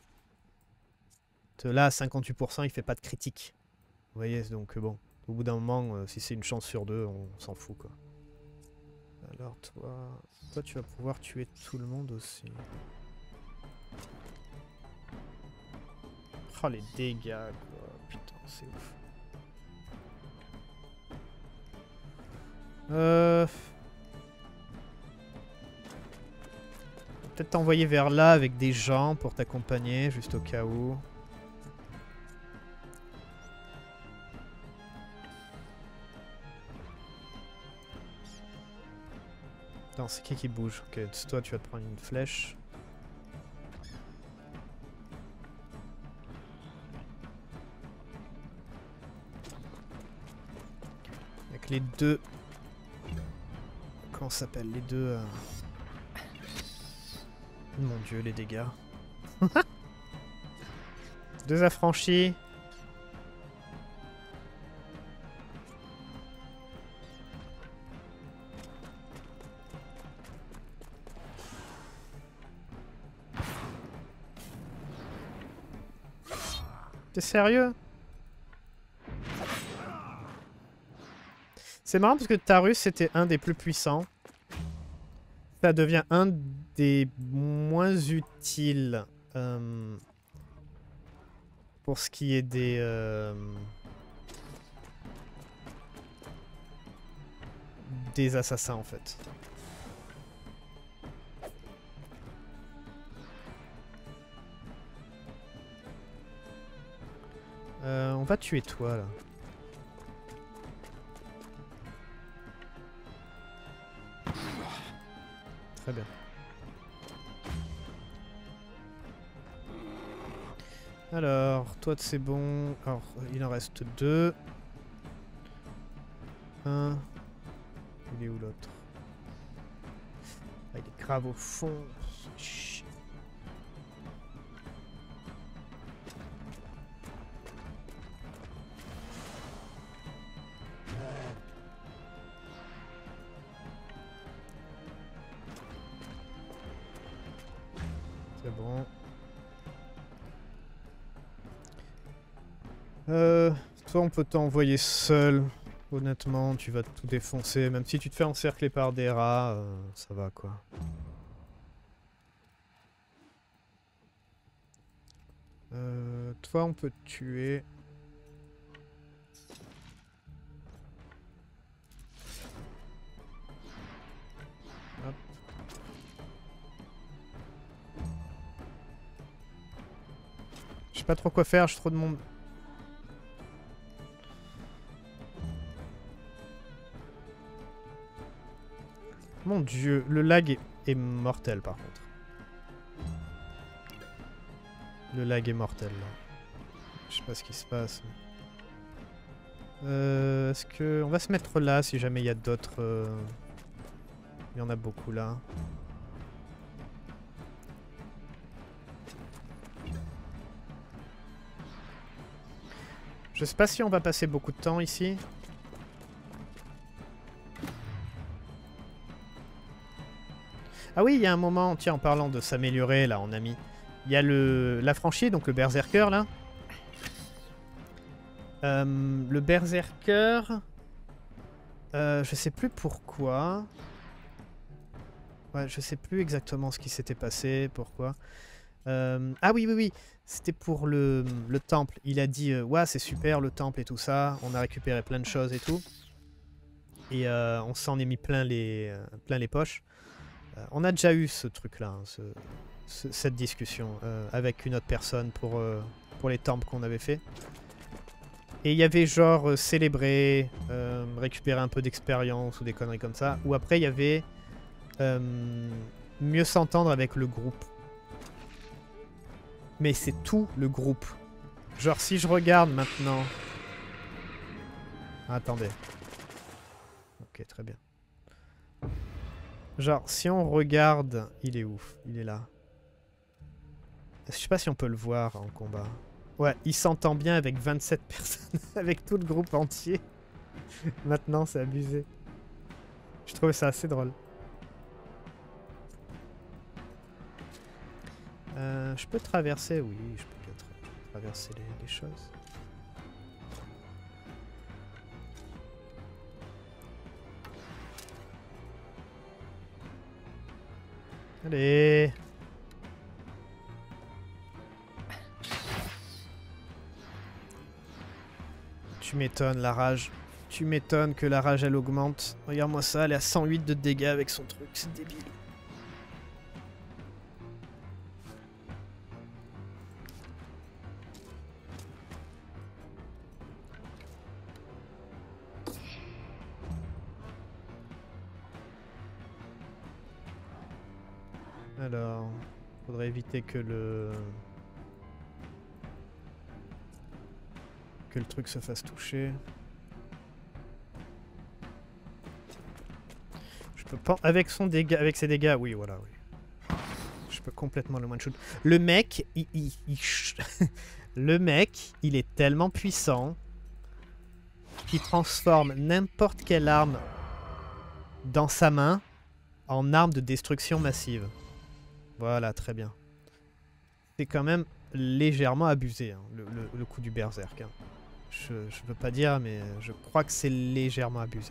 Là, à 58%, il fait pas de critique. Vous voyez, donc bon. Au bout d'un moment, si c'est une chance sur deux, on s'en fout, quoi. Alors, toi, tu vas pouvoir tuer tout le monde aussi. Oh les dégâts quoi, putain c'est ouf. Peut-être t'envoyer vers là avec des gens pour t'accompagner, juste au cas où. Attends, c'est qui bouge? Ok, toi tu vas te prendre une flèche. Avec les deux... Comment ça s'appelle? Les deux... Mon dieu, les dégâts. Deux affranchis. T'es sérieux? C'est marrant parce que Tarus était un des plus puissants. Ça devient un des moins utiles pour ce qui est des assassins en fait. On va tuer toi là. Très bien. Alors, toi c'est bon. Alors, il en reste deux. Un. Il est où l'autre? Ah, il est grave au fond. Chut. C'est bon. Toi, on peut t'envoyer seul. Honnêtement, tu vas tout défoncer. Même si tu te fais encercler par des rats, ça va quoi. Toi, on peut te tuer. Hop. Je sais pas trop quoi faire, j'ai trop de monde. Mon dieu, le lag est mortel par contre. Le lag est mortel là. Je sais pas ce qui se passe. Est-ce que... On va se mettre là si jamais il y a d'autres... Il y en a beaucoup là. Je sais pas si on va passer beaucoup de temps ici. Ah oui, il y a un moment, tiens, en parlant de s'améliorer, là, en ami. Il y a l'affranchi, donc le berserker, là. Le berserker... je sais plus pourquoi. Ouais, je sais plus exactement ce qui s'était passé, pourquoi. Ah oui, oui, oui. C'était pour le temple. Il a dit, ouais, c'est super, le temple et tout ça. On a récupéré plein de choses et tout. Et on s'en est mis plein les poches. On a déjà eu ce truc-là, hein, cette discussion avec une autre personne pour les temples qu'on avait fait. Et il y avait genre célébrer, récupérer un peu d'expérience ou des conneries comme ça. Ou après il y avait mieux s'entendre avec le groupe. Mais c'est tout le groupe. Genre si je regarde maintenant... Attendez. Ok, très bien. Genre, si on regarde... Il est où? Il est là. Je sais pas si on peut le voir en combat. Ouais, il s'entend bien avec 27 personnes. Avec tout le groupe entier. Maintenant, c'est abusé. Je trouve ça assez drôle. Je peux traverser? Oui, je peux traverser les choses. Allez. Tu m'étonnes, la rage. Tu m'étonnes que la rage, elle augmente. Regarde-moi ça, elle est à 108 de dégâts avec son truc, c'est débile. Alors, faudrait éviter que le truc se fasse toucher. Je peux pas avec son dégât, avec ses dégâts, oui, voilà, oui. Je peux complètement le one shot. Le mec, le mec, il est tellement puissant qu'il transforme n'importe quelle arme dans sa main en arme de destruction massive. Voilà, très bien. C'est quand même légèrement abusé, hein, le coup du berserk. Hein. Je veux pas dire, mais je crois que c'est légèrement abusé.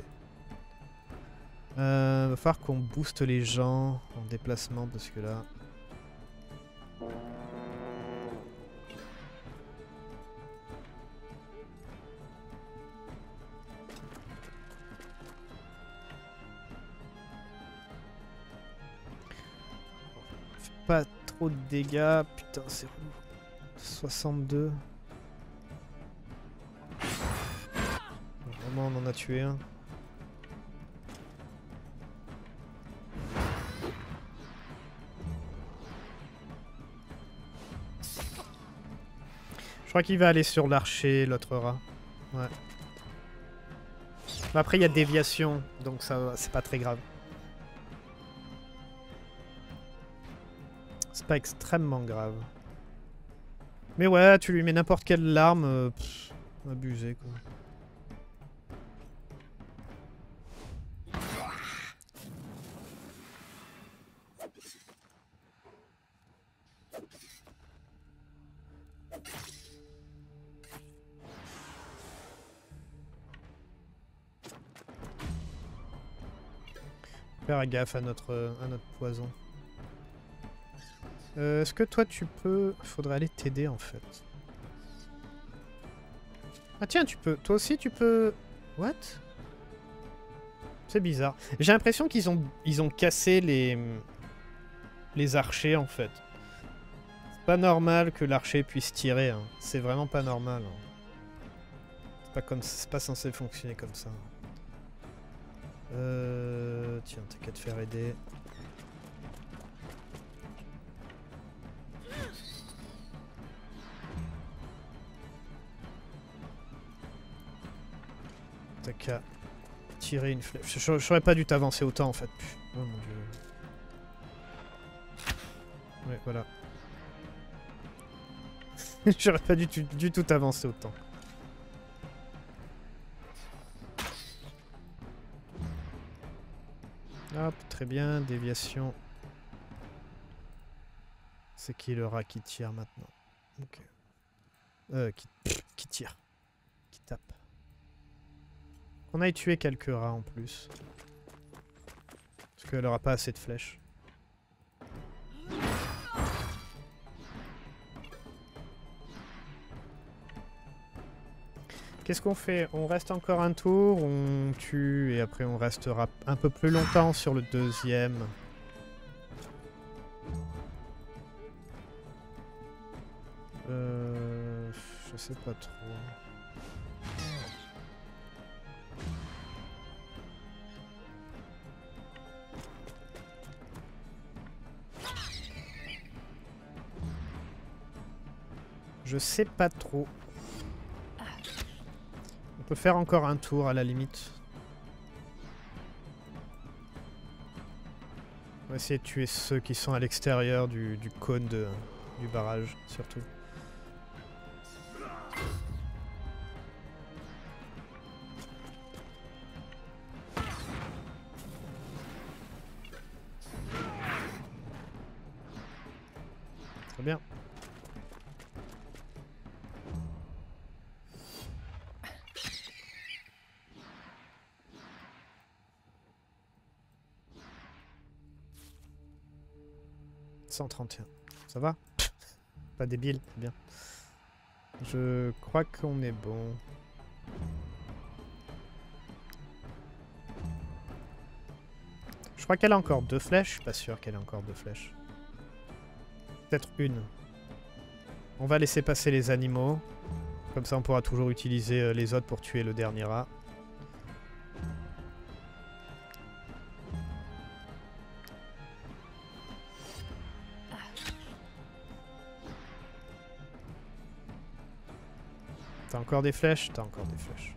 Va falloir qu'on booste les gens en déplacement, parce que là... Pas trop de dégâts, putain c'est relou. 62. Vraiment on en a tué un. Je crois qu'il va aller sur l'archer, l'autre rat. Ouais. Mais après il y a déviation, donc ça c'est pas très grave. C'est pas extrêmement grave. Mais ouais, tu lui mets n'importe quelle arme, abusé quoi. Faire gaffe à notre poison. Est-ce que toi tu peux... Faudrait aller t'aider en fait. Ah tiens, tu peux... Toi aussi tu peux... What? C'est bizarre. J'ai l'impression qu'ils ont cassé les archers en fait. C'est pas normal que l'archer puisse tirer. Hein. C'est vraiment pas normal. Hein. C'est pas censé fonctionner comme ça. Tiens, t'as qu'à te faire aider. T'as qu'à tirer une flèche. J'aurais pas dû t'avancer autant en fait. Oh mon dieu. Ouais, voilà. J'aurais pas du tout t'avancer autant. Hop, très bien, déviation. C'est qui le rat qui tire maintenant? Ok. Qui tire. Qui tape. On aille tuer quelques rats en plus. Parce qu'elle aura pas assez de flèches. Qu'est-ce qu'on fait? On reste encore un tour, on tue et après on restera un peu plus longtemps sur le deuxième. Je sais pas trop. Je sais pas trop. On peut faire encore un tour à la limite. On va essayer de tuer ceux qui sont à l'extérieur du cône du barrage, surtout. Très bien. Ça va? Pas débile, c'est bien. Je crois qu'on est bon. crois qu'elle a encore 2 flèches. Je suis pas sûr qu'elle ait encore 2 flèches. Peut-être une. On va laisser passer les animaux. Comme ça, on pourra toujours utiliser les autres pour tuer le dernier rat. T'as encore des flèches? T'as encore des flèches.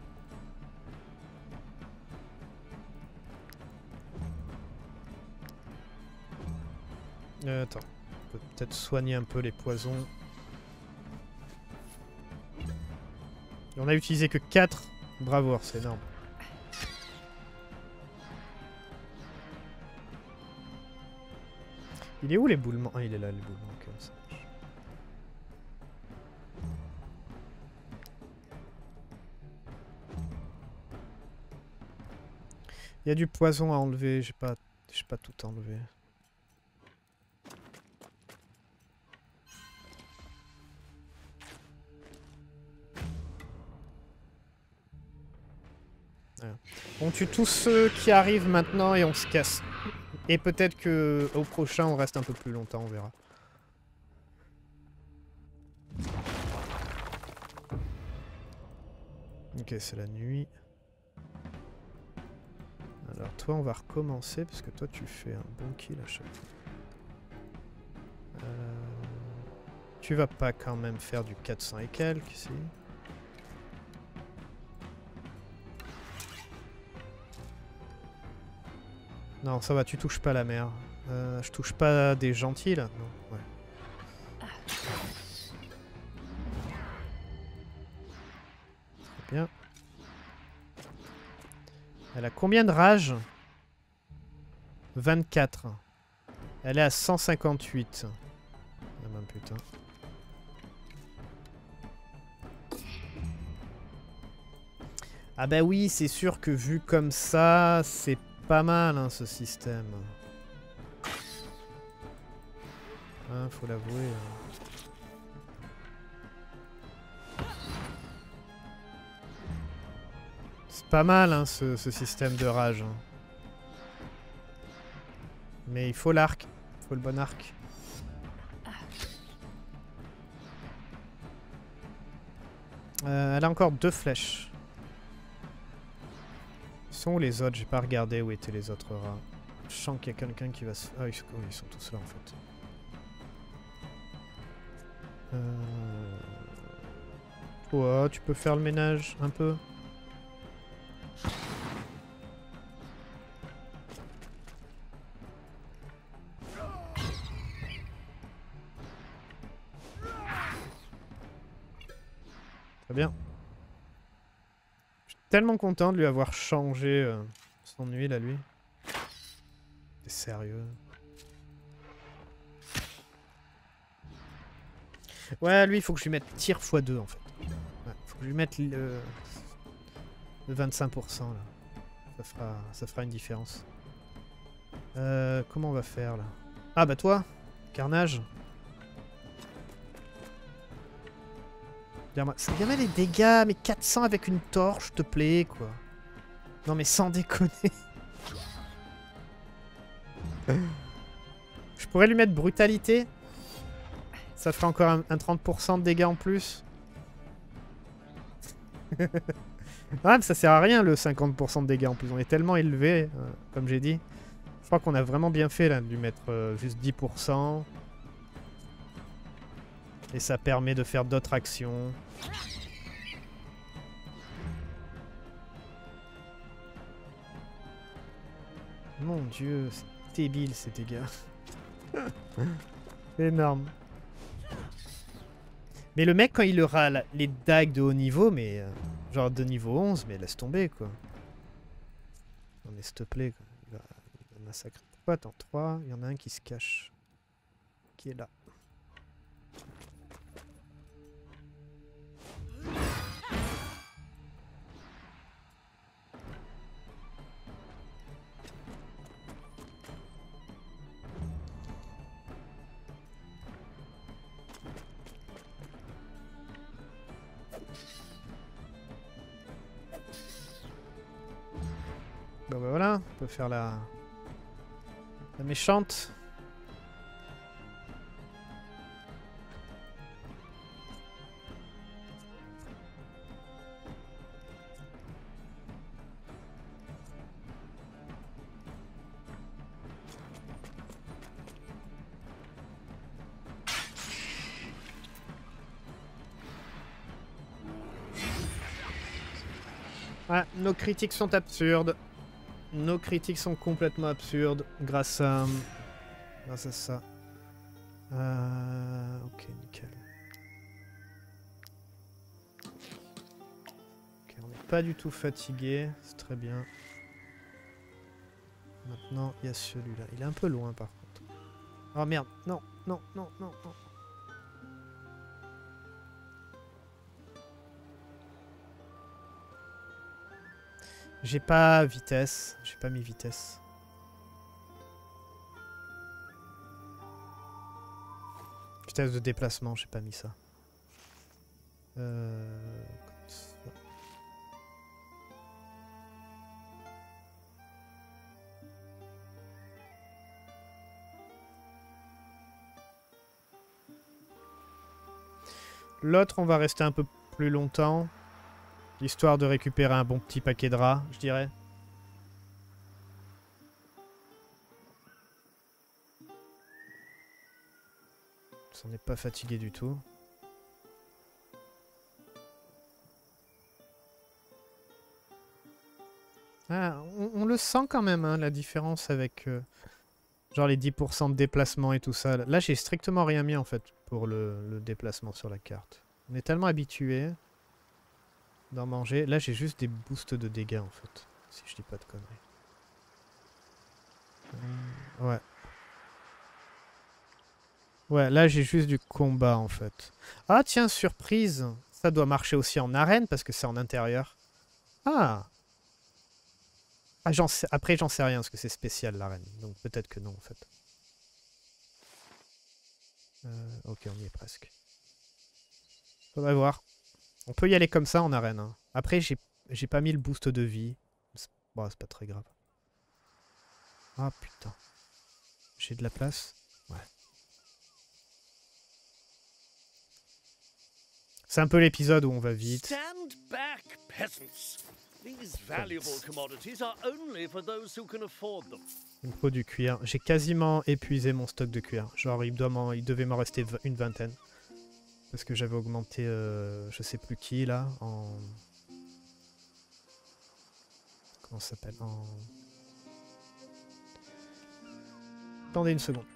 Attends. On peut peut-être soigner un peu les poisons. Et on a utilisé que 4 bravoures, c'est énorme. Il est où l'éboulement? Ah, il est là, l'éboulement. Okay, ça marche. Il y a du poison à enlever, j'ai pas tout enlevé. Voilà. On tue tous ceux qui arrivent maintenant et on se casse. Et peut-être que au prochain on reste un peu plus longtemps, on verra. Ok, c'est la nuit. Alors toi on va recommencer parce que toi tu fais un bon kill à chaque fois. Tu vas pas quand même faire du 400 et quelques ici. Non, ça va, tu touches pas la mer. Je touche pas des gentils là? Non, ouais. Très bien. Elle a combien de rage? 24. Elle est à 158. Ah ben putain. Ah bah oui, c'est sûr que vu comme ça, c'est pas mal hein, ce système. Hein, faut l'avouer. C'est pas mal hein, ce système de rage. Hein. Mais il faut l'arc. Il faut le bon arc. Elle a encore 2 flèches. Ils sont où les autres? J'ai pas regardé où étaient les autres rats. Je sens qu'il y a quelqu'un qui va se... Ah, ils sont tous là en fait. Toi, tu peux faire le ménage un peu? Très bien. Je suis tellement content de lui avoir changé son huile à lui. T'es sérieux? Ouais, lui, il faut que je lui mette tir x2 en fait. Ouais, faut que je lui mette le 25% là. Ça fera une différence. Comment on va faire là? Ah bah toi, Carnage. Bien les dégâts, mais 400 avec une torche, s'il te plaît, quoi. Non mais sans déconner. Je pourrais lui mettre brutalité. Ça ferait encore un 30% de dégâts en plus. Ah, mais ça sert à rien le 50% de dégâts en plus. On est tellement élevé, comme j'ai dit. Je crois qu'on a vraiment bien fait là de lui mettre juste 10%. Et ça permet de faire d'autres actions. Mon dieu, c'est débile ces dégâts. C'est énorme. Mais le mec, quand il aura les dagues de haut niveau, mais genre de niveau 11, mais laisse tomber quoi. Non mais s'il te plaît, quoi. Il va massacrer. Pourquoi attends, 3, il y en a un qui se cache. Qui est là. Bon bah voilà, on peut faire la La méchante. Ah, nos critiques sont absurdes. Nos critiques sont complètement absurdes grâce à ça. Ok, nickel. Ok, on n'est pas du tout fatigué, c'est très bien. Maintenant, il y a celui-là. Il est un peu loin par contre. Oh merde, non, non, non, non, non. J'ai pas vitesse, j'ai pas mis vitesse. Vitesse de déplacement, j'ai pas mis ça. Comme ça. L'autre, on va rester un peu plus longtemps. Histoire de récupérer un bon petit paquet de rats, je dirais. On n'est pas fatigué du tout. Ah, on le sent quand même, hein, la différence avec genre les 10% de déplacement et tout ça. Là, j'ai strictement rien mis en fait pour le déplacement sur la carte. On est tellement habitué d'en manger. Là, j'ai juste des boosts de dégâts en fait, si je dis pas de conneries. Ouais. Ouais, là j'ai juste du combat en fait. Ah tiens, surprise. Ça doit marcher aussi en arène parce que c'est en intérieur. Ah, après j'en sais rien parce que c'est spécial l'arène. Donc peut-être que non en fait. Ok, on y est presque. Faudrait voir. On peut y aller comme ça en arène. Hein. Après j'ai pas mis le boost de vie. Bon, c'est pas très grave. Ah putain. J'ai de la place? Ouais. C'est un peu l'épisode où on va vite. Stand back, peasants. These valuable commodities are only for those who can afford them. Il me faut du cuir. J'ai quasiment épuisé mon stock de cuir. Genre, il devait m'en rester une vingtaine. Parce que j'avais augmenté, je sais plus qui, là, en... Comment ça s'appelle? Attendez une seconde.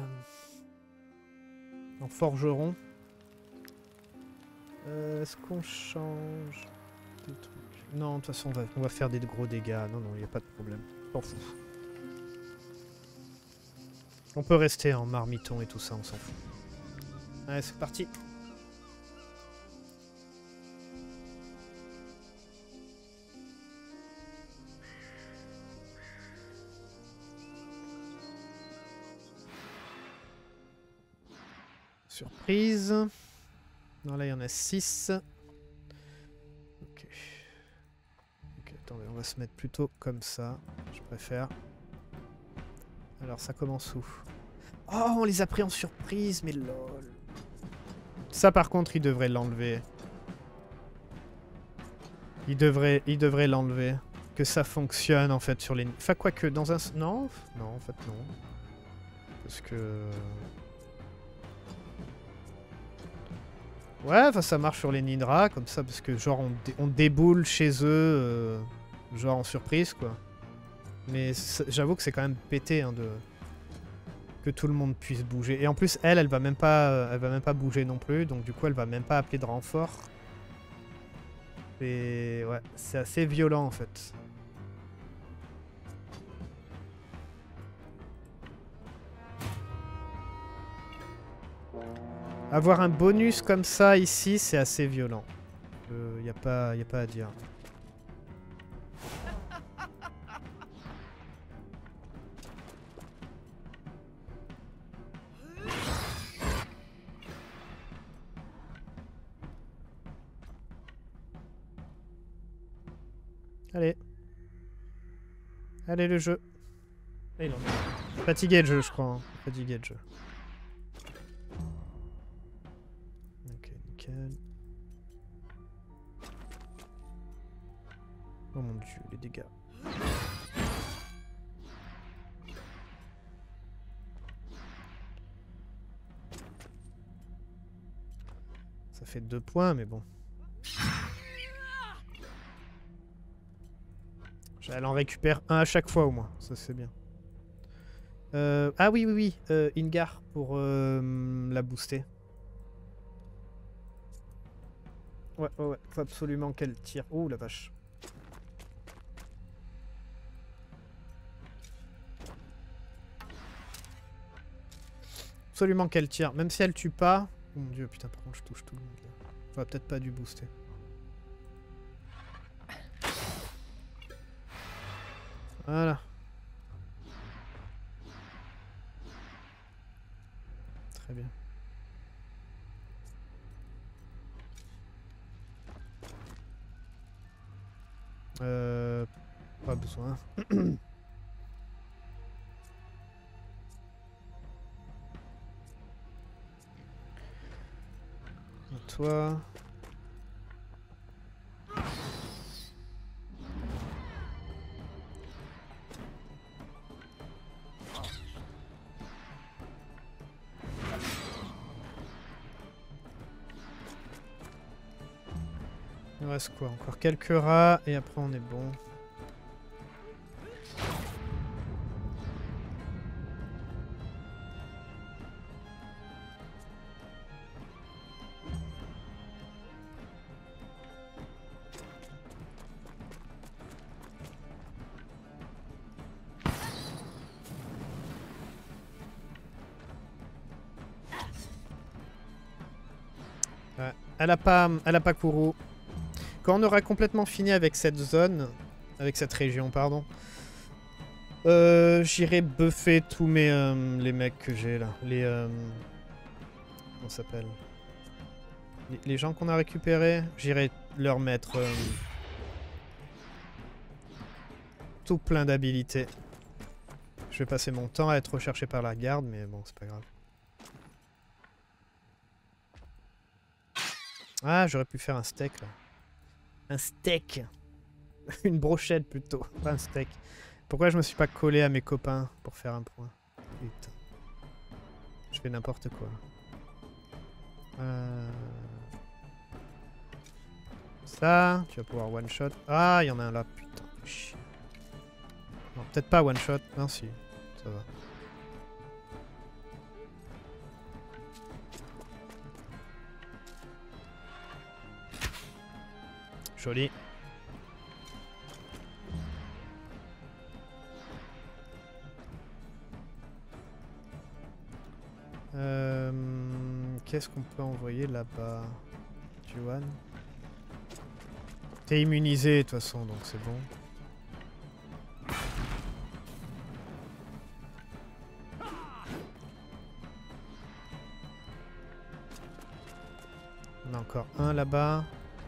En forgeron. Est-ce qu'on change des trucs? Non, de toute façon, on va faire des gros dégâts. Non, non, il n'y a pas de problème. S'en fout. On peut rester en marmiton et tout ça, on s'en fout. Allez, c'est parti. Surprise. Non, là, il y en a 6. Ok. Ok, attendez, on va se mettre plutôt comme ça. Je préfère. Alors, ça commence où? Oh, on les a pris en surprise, mais lol. Ça, par contre, il devrait l'enlever. Il devrait l'enlever. Que ça fonctionne, en fait, sur les... Enfin, quoi que dans un... Non, non, en fait, non. Parce que... Ouais, enfin ça marche sur les Nidra, comme ça, parce que genre on déboule chez eux, genre en surprise, quoi. Mais j'avoue que c'est quand même pété, hein, que tout le monde puisse bouger. Et en plus, elle va même pas bouger non plus, donc du coup, elle va même pas appeler de renfort. Et ouais, c'est assez violent, en fait. Avoir un bonus comme ça ici, c'est assez violent. Y a pas à dire. Allez. Allez le jeu. Et il en est. Fatigué de jeu, je crois. Hein. Fatigué de jeu. Ok, nickel. Oh mon dieu, les dégâts. Ça fait 2 points, mais bon. Elle en récupère un à chaque fois au moins, ça c'est bien. Ah oui, oui, oui, Ingar pour la booster. Ouais, ouais, ouais, faut absolument qu'elle tire. Oh la vache. Absolument qu'elle tire, même si elle tue pas. Oh mon dieu, putain, par contre, je touche tout le monde là. J'aurais peut-être pas dû booster. Voilà. Très bien. Pas besoin. Toi. Il reste quoi? Encore quelques rats et après on est bon. Ouais. Elle a pas couru. Quand on aura complètement fini avec cette zone, avec cette région, pardon, j'irai buffer tous mes les mecs que j'ai là, les comment ça s'appelle, les gens qu'on a récupérés, j'irai leur mettre tout plein d'habilités. Je vais passer mon temps à être recherché par la garde, mais bon, c'est pas grave. Ah, j'aurais pu faire un steak là. Un steak. Une brochette plutôt, pas un steak. Pourquoi je me suis pas collé à mes copains pour faire un point? Putain. Je fais n'importe quoi. Ça, tu vas pouvoir one shot. Ah, il y en a un là, putain. Chier. Non, peut-être pas one shot. Non, si, ça va. Joli. Qu'est-ce qu'on peut envoyer là-bas? Juan. T'es immunisé de toute façon, donc c'est bon. On a encore un là-bas.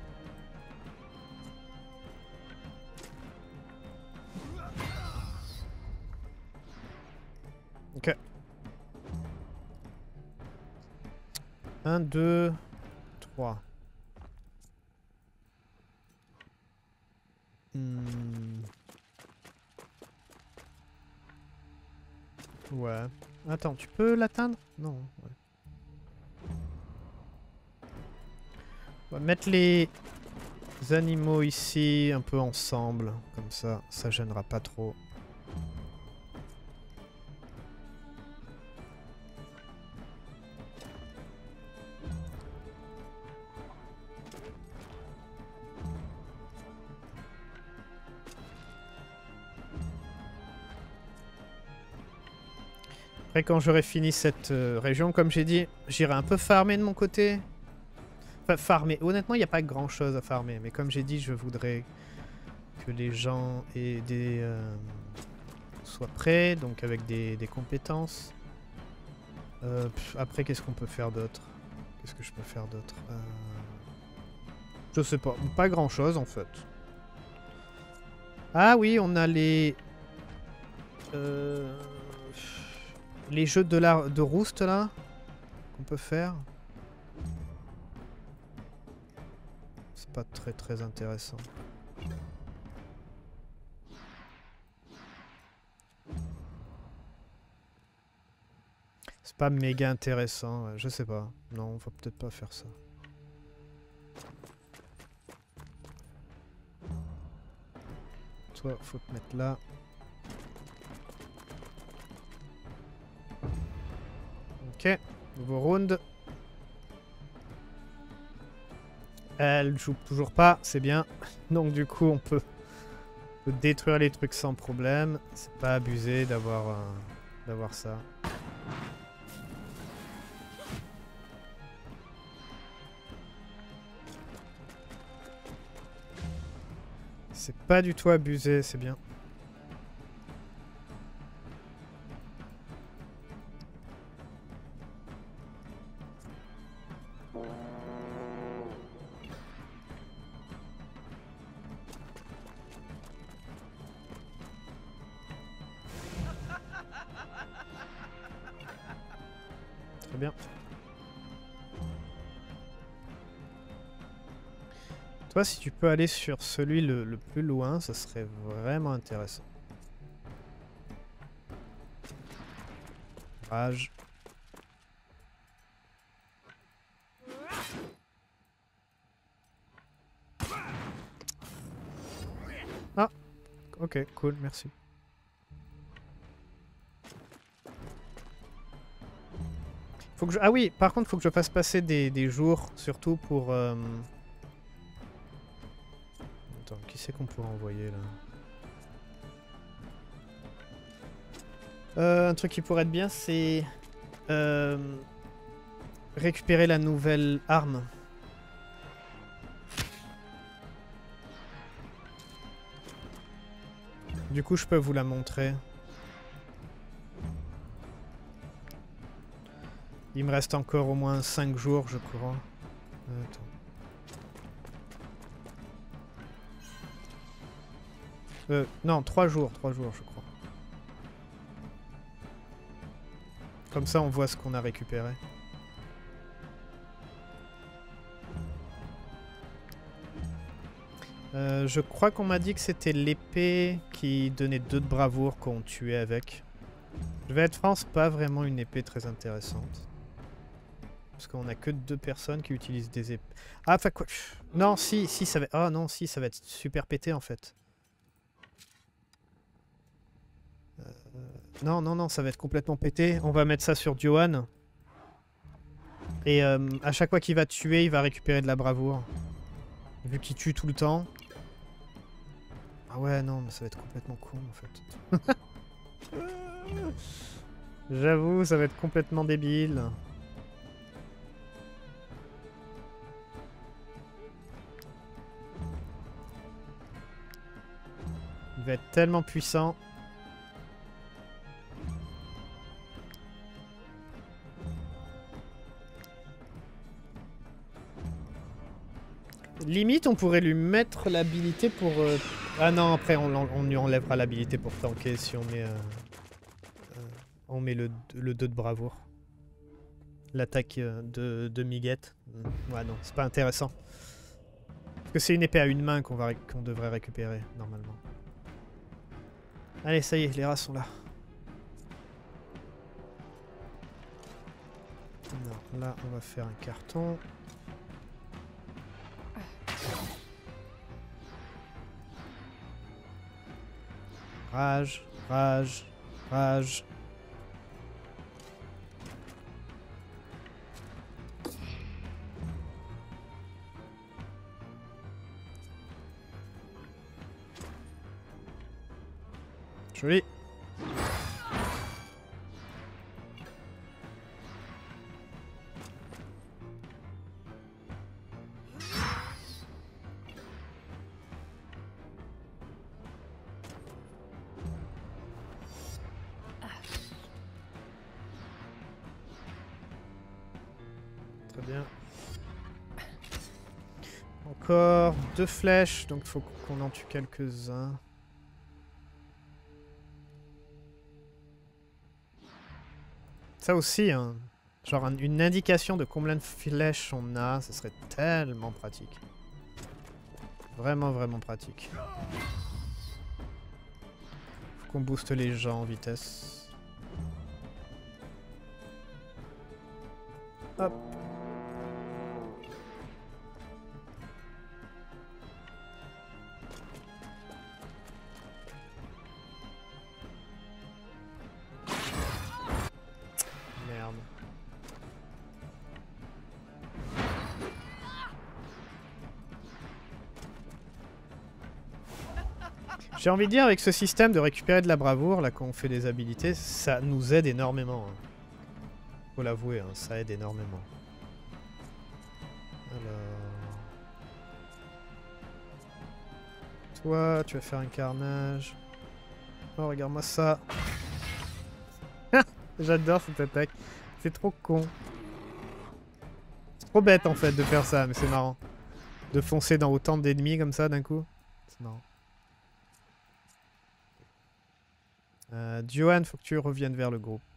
Ok. 1, 2, 3. Ouais. Attends, tu peux l'atteindre? Non. Ouais. On va mettre les animaux ici un peu ensemble. Comme ça gênera pas trop. Après, quand j'aurai fini cette région, comme j'ai dit, j'irai un peu farmer de mon côté. Enfin, farmer. Honnêtement, il n'y a pas grand chose à farmer. Mais comme j'ai dit, je voudrais que les gens aient des, soient prêts, donc avec des compétences. Après, qu'est-ce qu'on peut faire d'autre? Qu'est-ce que je peux faire d'autre? Je sais pas. Pas grand chose, en fait. Ah oui, on a les... les jeux de Roost là qu'on peut faire. C'est pas très intéressant. C'est pas méga intéressant, je sais pas. Non, on va peut-être pas faire ça. Toi, faut te mettre là. Ok, nouveau round. Elle joue toujours pas, c'est bien. Donc du coup, on peut détruire les trucs sans problème. C'est pas abusé d'avoir ça. C'est pas du tout abusé, c'est bien. Très bien. Toi, si tu peux aller sur celui le plus loin, ça serait vraiment intéressant. Rage. Ah, ok, cool, merci. Faut que je... Ah oui, par contre, faut que je fasse passer des jours, surtout pour... Attends, qui c'est qu'on pourrait envoyer là? Un truc qui pourrait être bien, c'est... récupérer la nouvelle arme. Du coup, je peux vous la montrer. Il me reste encore au moins 5 jours, je crois. Attends. Non, 3 jours, je crois. Comme ça, on voit ce qu'on a récupéré. Je crois qu'on m'a dit que c'était l'épée qui donnait 2 de bravoure qu'on tuait avec. Je vais être franc, c'est pas vraiment une épée très intéressante. Parce qu'on a que 2 personnes qui utilisent des épées. Ah, enfin quoi. Non, si, ça va... Ah non, si, ça va être super pété en fait. Non, ça va être complètement pété. On va mettre ça sur Johan. Et à chaque fois qu'il va tuer, il va récupérer de la bravoure. Vu qu'il tue tout le temps. Ah ouais, non, mais ça va être complètement con en fait. J'avoue, ça va être complètement débile. Il va être tellement puissant. Limite, on pourrait lui mettre l'habilité pour... Ah non, après, on lui enlèvera l'habilité pour tanker si on met le 2 de bravoure. L'attaque de Miguette. Ouais, non, c'est pas intéressant. Parce que c'est une épée à une main qu'on devrait récupérer, normalement. Allez, ça y est, les rats sont là. Non, là, on va faire un carton. Rage, rage, rage. Joli. Très bien. Encore 2 flèches, donc il faut qu'on en tue quelques-uns. Ça aussi, hein. Genre une indication de combien de flèches on a, ce serait tellement pratique. Vraiment, vraiment pratique. Faut qu'on booste les gens en vitesse. Hop. Merde. J'ai envie de dire, avec ce système de récupérer de la bravoure, là, quand on fait des habilités, ça nous aide énormément. Hein. Faut l'avouer, hein, ça aide énormément. Alors... Toi, tu vas faire un carnage. Oh, regarde-moi ça. J'adore cette attaque. C'est trop con. C'est trop bête, en fait, de faire ça, mais c'est marrant. De foncer dans autant d'ennemis comme ça, d'un coup. C'est marrant. Johan, faut que tu reviennes vers le groupe.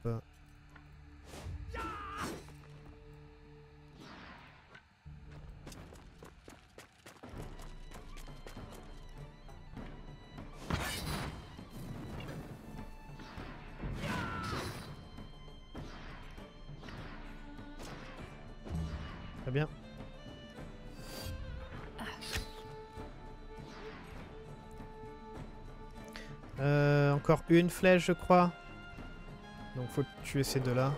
Très bien. Encore une flèche, je crois. Donc faut tuer ces deux-là.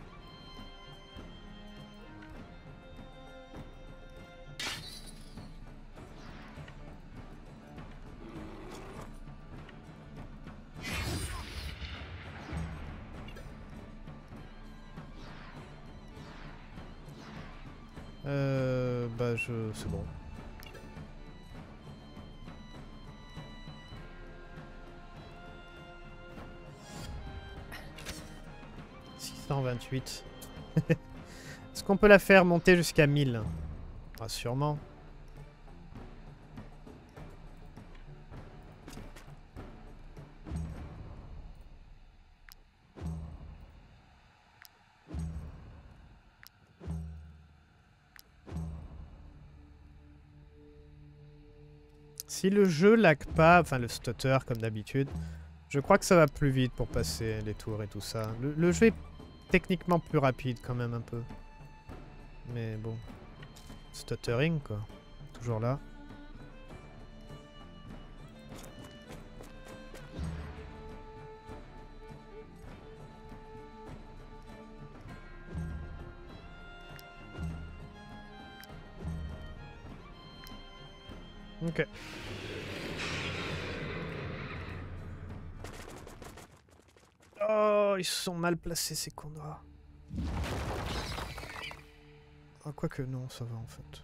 Bah c'est bon. Est-ce qu'on peut la faire monter jusqu'à 1000? Ah, sûrement. Si le jeu lag pas, enfin le stutter comme d'habitude, je crois que ça va plus vite pour passer les tours et tout ça. Le jeu est techniquement plus rapide quand même un peu. Mais bon. Stuttering quoi. Toujours là. Ok. Oh, ils sont mal placés ces condras. Ah, quoique non, ça va en fait.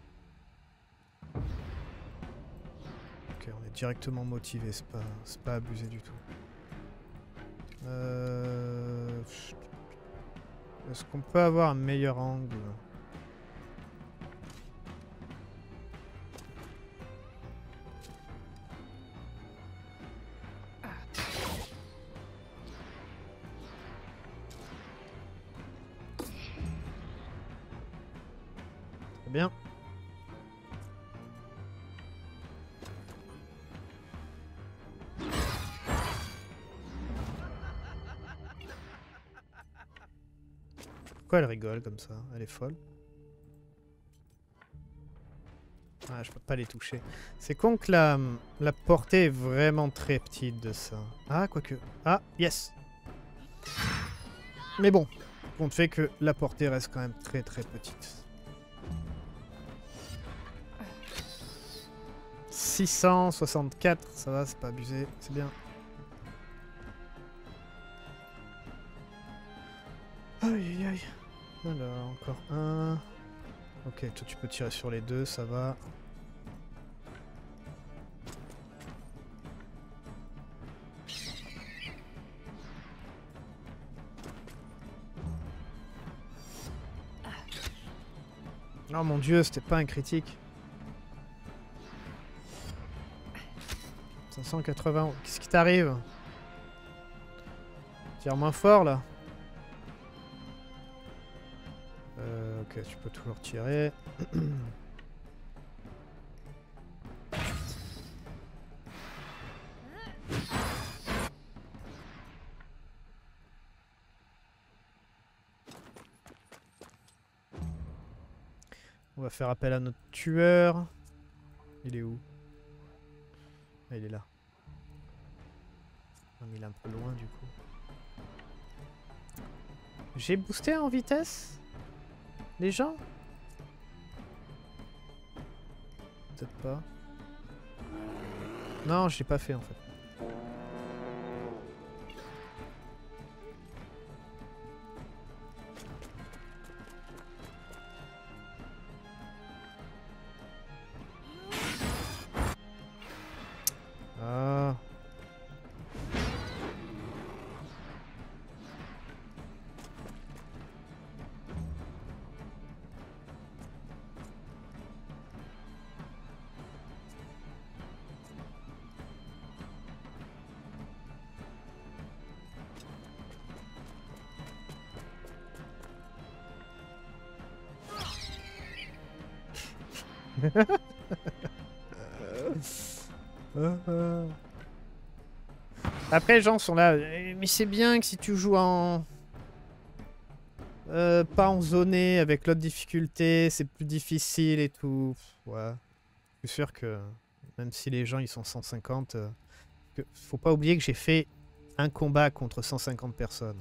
Ok, on est directement motivé, c'est pas abusé du tout. Est-ce qu'on peut avoir un meilleur angle ? Bien. Pourquoi elle rigole comme ça? Elle est folle. Ah, je peux pas les toucher. C'est con que la portée est vraiment très petite de ça. Ah, quoique. Ah, yes. Mais bon, compte fait que la portée reste quand même très très petite. 664, ça va, c'est pas abusé, c'est bien. Aïe aïe aïe. Alors, encore un. Ok, toi tu peux tirer sur les deux, ça va. Oh mon dieu, c'était pas un critique. 580, qu'est-ce qui t'arrive? Tire moins fort là. tu peux toujours tirer. On va faire appel à notre tueur. Il est où? Ah, il est là. Ah, mais il est un peu loin du coup. J'ai boosté en vitesse? Les gens? Peut-être pas. Non, je l'ai pas fait en fait. Ah. Après, les gens sont là. Mais c'est bien que si tu joues en... pas en zoné, avec l'autre difficulté, c'est plus difficile et tout. Ouais. Je suis sûr que même si les gens ils sont 150, faut pas oublier que j'ai fait un combat contre 150 personnes.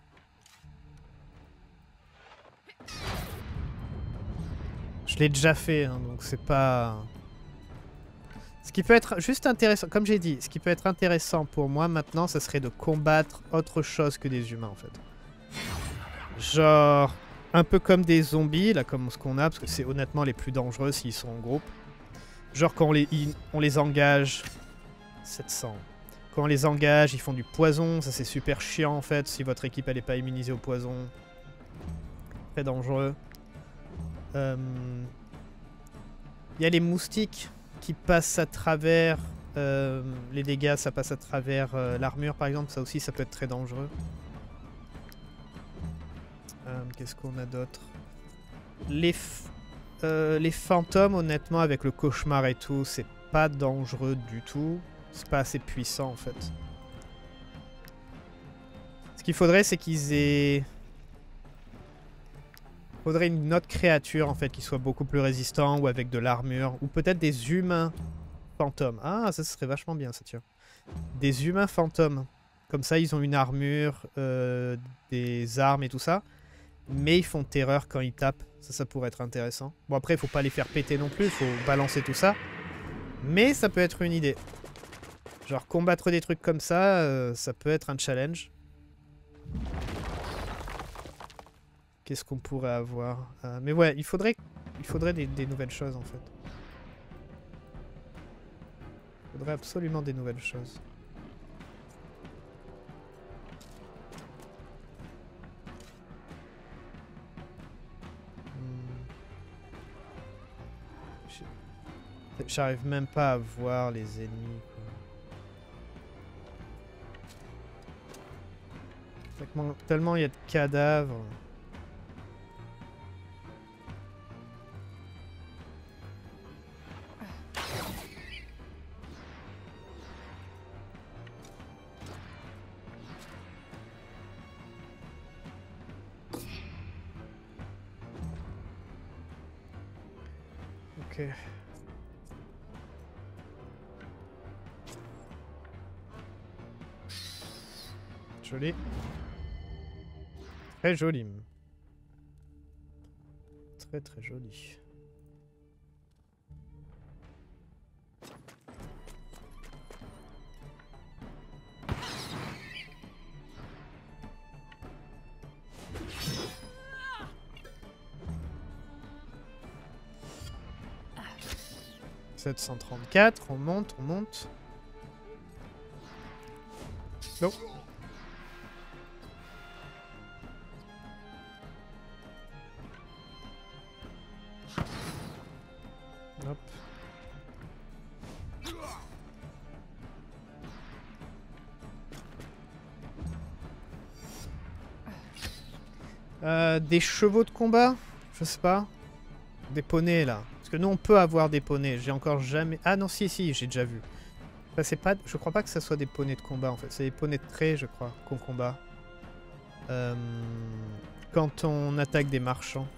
Je l'ai déjà fait, hein, donc c'est pas... Ce qui peut être juste intéressant, comme j'ai dit, ce qui peut être intéressant pour moi maintenant, ça serait de combattre autre chose que des humains en fait. Genre, un peu comme des zombies, là comme ce qu'on a, parce que c'est honnêtement les plus dangereux s'ils sont en groupe. Genre quand on les engage... 700. Quand on les engage, ils font du poison, ça c'est super chiant en fait, si votre équipe elle est pas immunisée au poison. Très dangereux. Il y a les moustiques qui passent à travers les dégâts, ça passe à travers l'armure par exemple, ça aussi ça peut être très dangereux. Qu'est-ce qu'on a d'autre? Les fantômes honnêtement avec le cauchemar et tout, c'est pas dangereux du tout. C'est pas assez puissant en fait. Ce qu'il faudrait c'est qu'ils aient... Faudrait une autre créature en fait qui soit beaucoup plus résistant ou avec de l'armure. Ou peut-être des humains fantômes. Ah, ça serait vachement bien ça, tiens. Des humains fantômes. Comme ça, ils ont une armure, des armes et tout ça. Mais ils font terreur quand ils tapent. Ça pourrait être intéressant. Bon, après, il faut pas les faire péter non plus. Il faut balancer tout ça. Mais ça peut être une idée. Genre, combattre des trucs comme ça, ça peut être un challenge. Qu'est-ce qu'on pourrait avoir? Mais ouais, il faudrait des nouvelles choses en fait. Il faudrait absolument des nouvelles choses. J'arrive même pas à voir les ennemis, quoi. Tellement il y a de cadavres. Ok. Joli. Très joli. Très très joli. « 734, on monte, on monte. » Non. Hop. Des chevaux de combat. Je sais pas. Des poneys là. Parce que nous on peut avoir des poneys. J'ai encore jamais... Ah non si j'ai déjà vu. Enfin, c'est pas... Je crois pas que ça soit des poneys de combat en fait. C'est des poneys de trait je crois qu'on combat. Quand on attaque des marchands.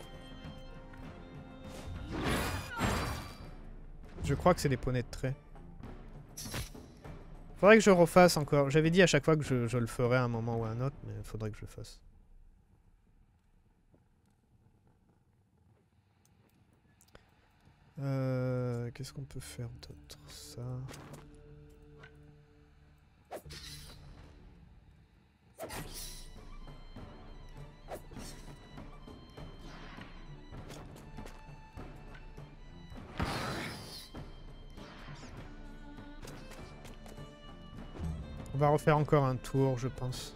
Je crois que c'est des poneys de trait. Faudrait que je refasse encore. J'avais dit à chaque fois que je le ferais à un moment ou à un autre, mais il faudrait que je le fasse. Qu'est-ce qu'on peut faire d'autre? Ça. On va refaire encore un tour, je pense.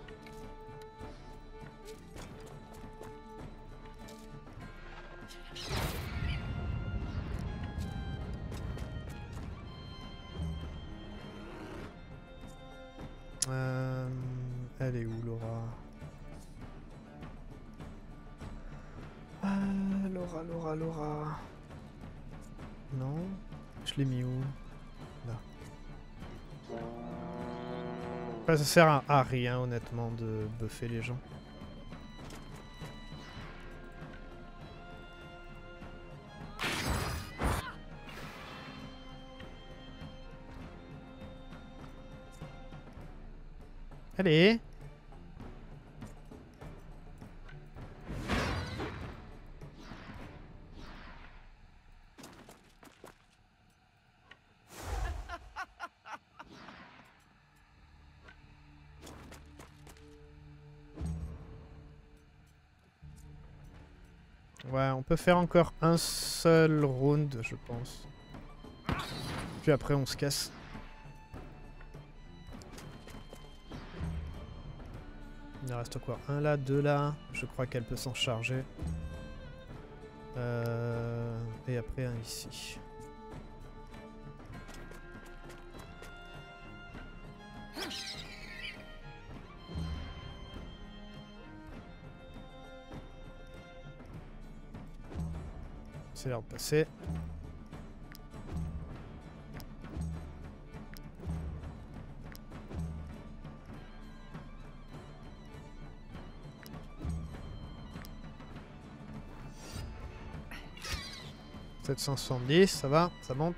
Elle est où, Laura? Laura. Non? Je l'ai mis où? Là. Enfin, ça sert à rien, honnêtement, de buffer les gens. Allez! Ouais, on peut faire encore un seul round, je pense. Puis après, on se casse. Il en reste quoi? Un là, deux là. Je crois qu'elle peut s'en charger. Et après, un ici. C'est l'heure de passer. « 770, ça va, ça monte. »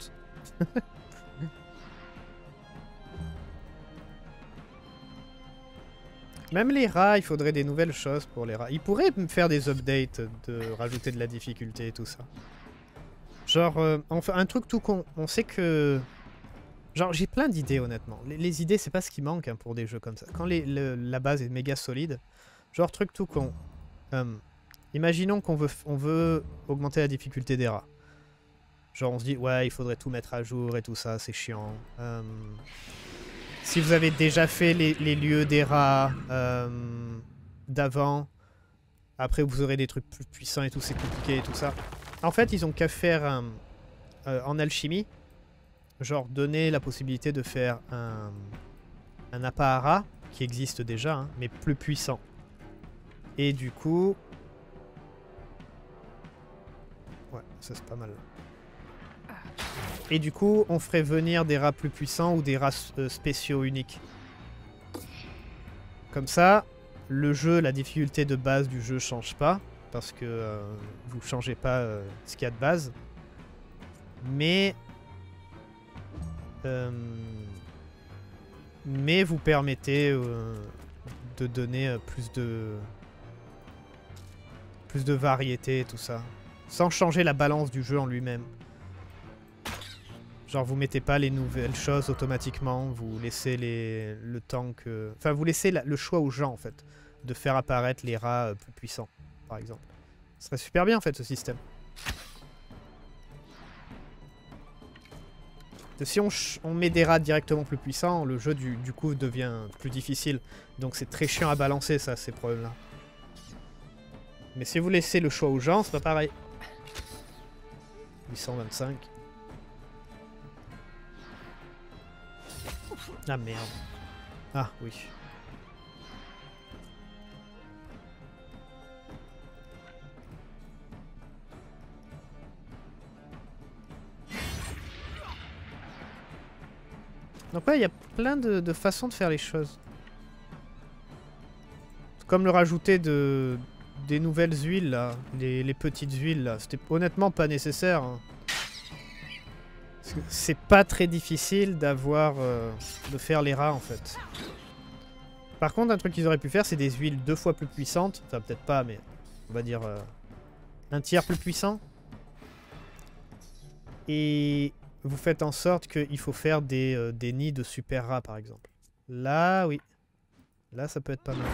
Même les rats, il faudrait des nouvelles choses pour les rats. Ils pourraient me faire des updates, de rajouter de la difficulté et tout ça. Genre, enfin, un truc tout con. On sait que... Genre, j'ai plein d'idées, honnêtement. Les idées, c'est pas ce qui manque hein, pour des jeux comme ça. Quand la base est méga solide, genre, truc tout con. Imaginons qu'on veut augmenter la difficulté des rats. Genre, on se dit, ouais, il faudrait tout mettre à jour et tout ça, c'est chiant. Si vous avez déjà fait les lieux des rats d'avant, après vous aurez des trucs plus puissants et tout, c'est compliqué et tout ça. En fait, ils ont qu'à faire en alchimie, genre donner la possibilité de faire un appât à rat, qui existe déjà, hein, mais plus puissant. Et du coup... Ouais, ça c'est pas mal. Et du coup, on ferait venir des rats plus puissants ou des rats spéciaux uniques. Comme ça, le jeu, la difficulté de base du jeu change pas. Parce que vous changez pas ce qu'il y a de base. Mais vous permettez de donner plus de variété et tout ça. Sans changer la balance du jeu en lui-même. Genre vous mettez pas les nouvelles choses automatiquement, vous laissez le temps que... Enfin vous laissez le choix aux gens en fait, de faire apparaître les rats plus puissants, par exemple. Ce serait super bien en fait ce système. Si on met des rats directement plus puissants, le jeu du coup devient plus difficile. Donc c'est très chiant à balancer ça, ces problèmes-là. Mais si vous laissez le choix aux gens, c'est pas pareil. 825. Ah merde. Ah oui. Donc ouais, il y a plein de façons de faire les choses. Comme le rajouter des nouvelles huiles là, les petites huiles là. C'était honnêtement pas nécessaire. Hein. C'est pas très difficile d'avoir de faire les rats en fait. Par contre, un truc qu'ils auraient pu faire, c'est des huiles 2 fois plus puissantes. Enfin, peut-être pas, mais on va dire un tiers plus puissant. Et vous faites en sorte qu'il faut faire des nids de super rats, par exemple. Là, oui. Là, ça peut être pas mal.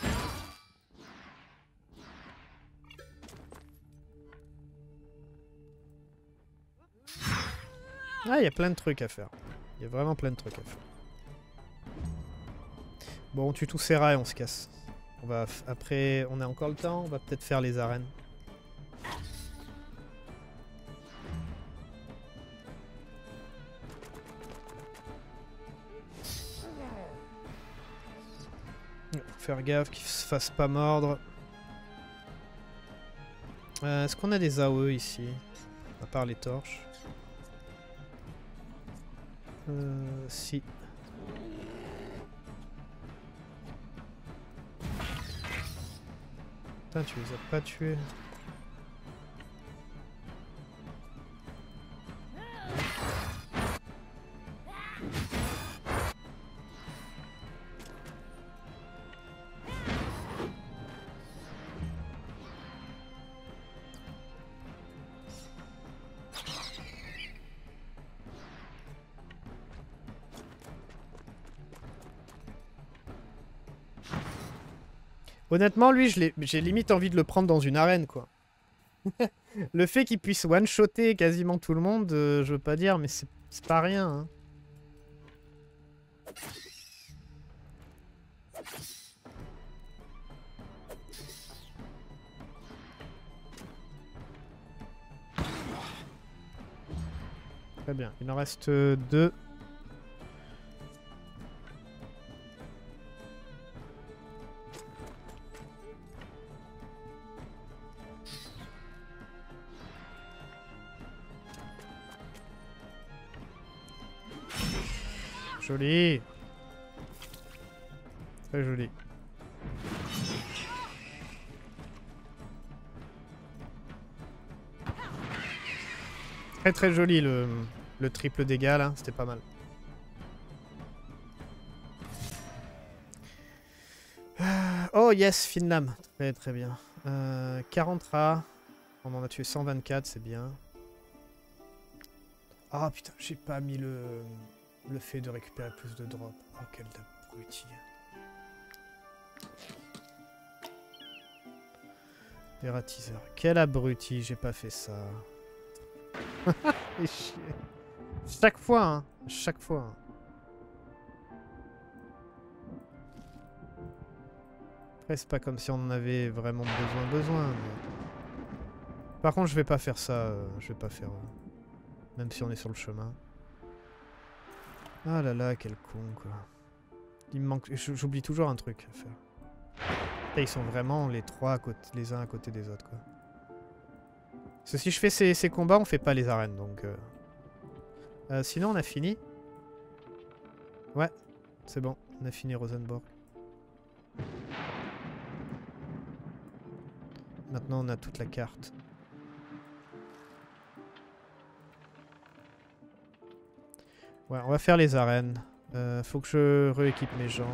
Ah, il y a plein de trucs à faire. Il y a vraiment plein de trucs à faire. Bon, on tue tous ces rats et on se casse. On va après, on a encore le temps, on va peut-être faire les arènes. Faire gaffe qu'ils se fassent pas mordre. Est-ce qu'on a des AOE ici? À part les torches. Si. Putain, tu les as pas tués. Honnêtement, lui, j'ai limite envie de le prendre dans une arène, quoi. Le fait qu'il puisse one-shotter quasiment tout le monde, je veux pas dire, mais c'est pas rien, hein. Très bien, il en reste 2. Joli. Très joli. Très très joli le triple dégât là, c'était pas mal. Oh yes, fine lame. Très très bien. 40 rats. On en a tué 124, c'est bien. Ah putain, j'ai pas mis le fait de récupérer plus de drop. Oh quel abruti. Dératiseur. Quel abruti, j'ai pas fait ça. Et chier. Chaque fois, hein. Chaque fois. Hein. Après, c'est pas comme si on en avait vraiment besoin. Mais... Par contre, je vais pas faire ça. Je vais pas faire... Même si on est sur le chemin. Ah là là, quel con, quoi. Il me manque... J'oublie toujours un truc à faire. Et ils sont vraiment les trois à côté, les uns à côté des autres, quoi. Parce que si je fais ces combats, on fait pas les arènes, donc... sinon, on a fini. Ouais, c'est bon. On a fini Rosenborg. Maintenant, on a toute la carte. Ouais, on va faire les arènes. Faut que je rééquipe mes gens.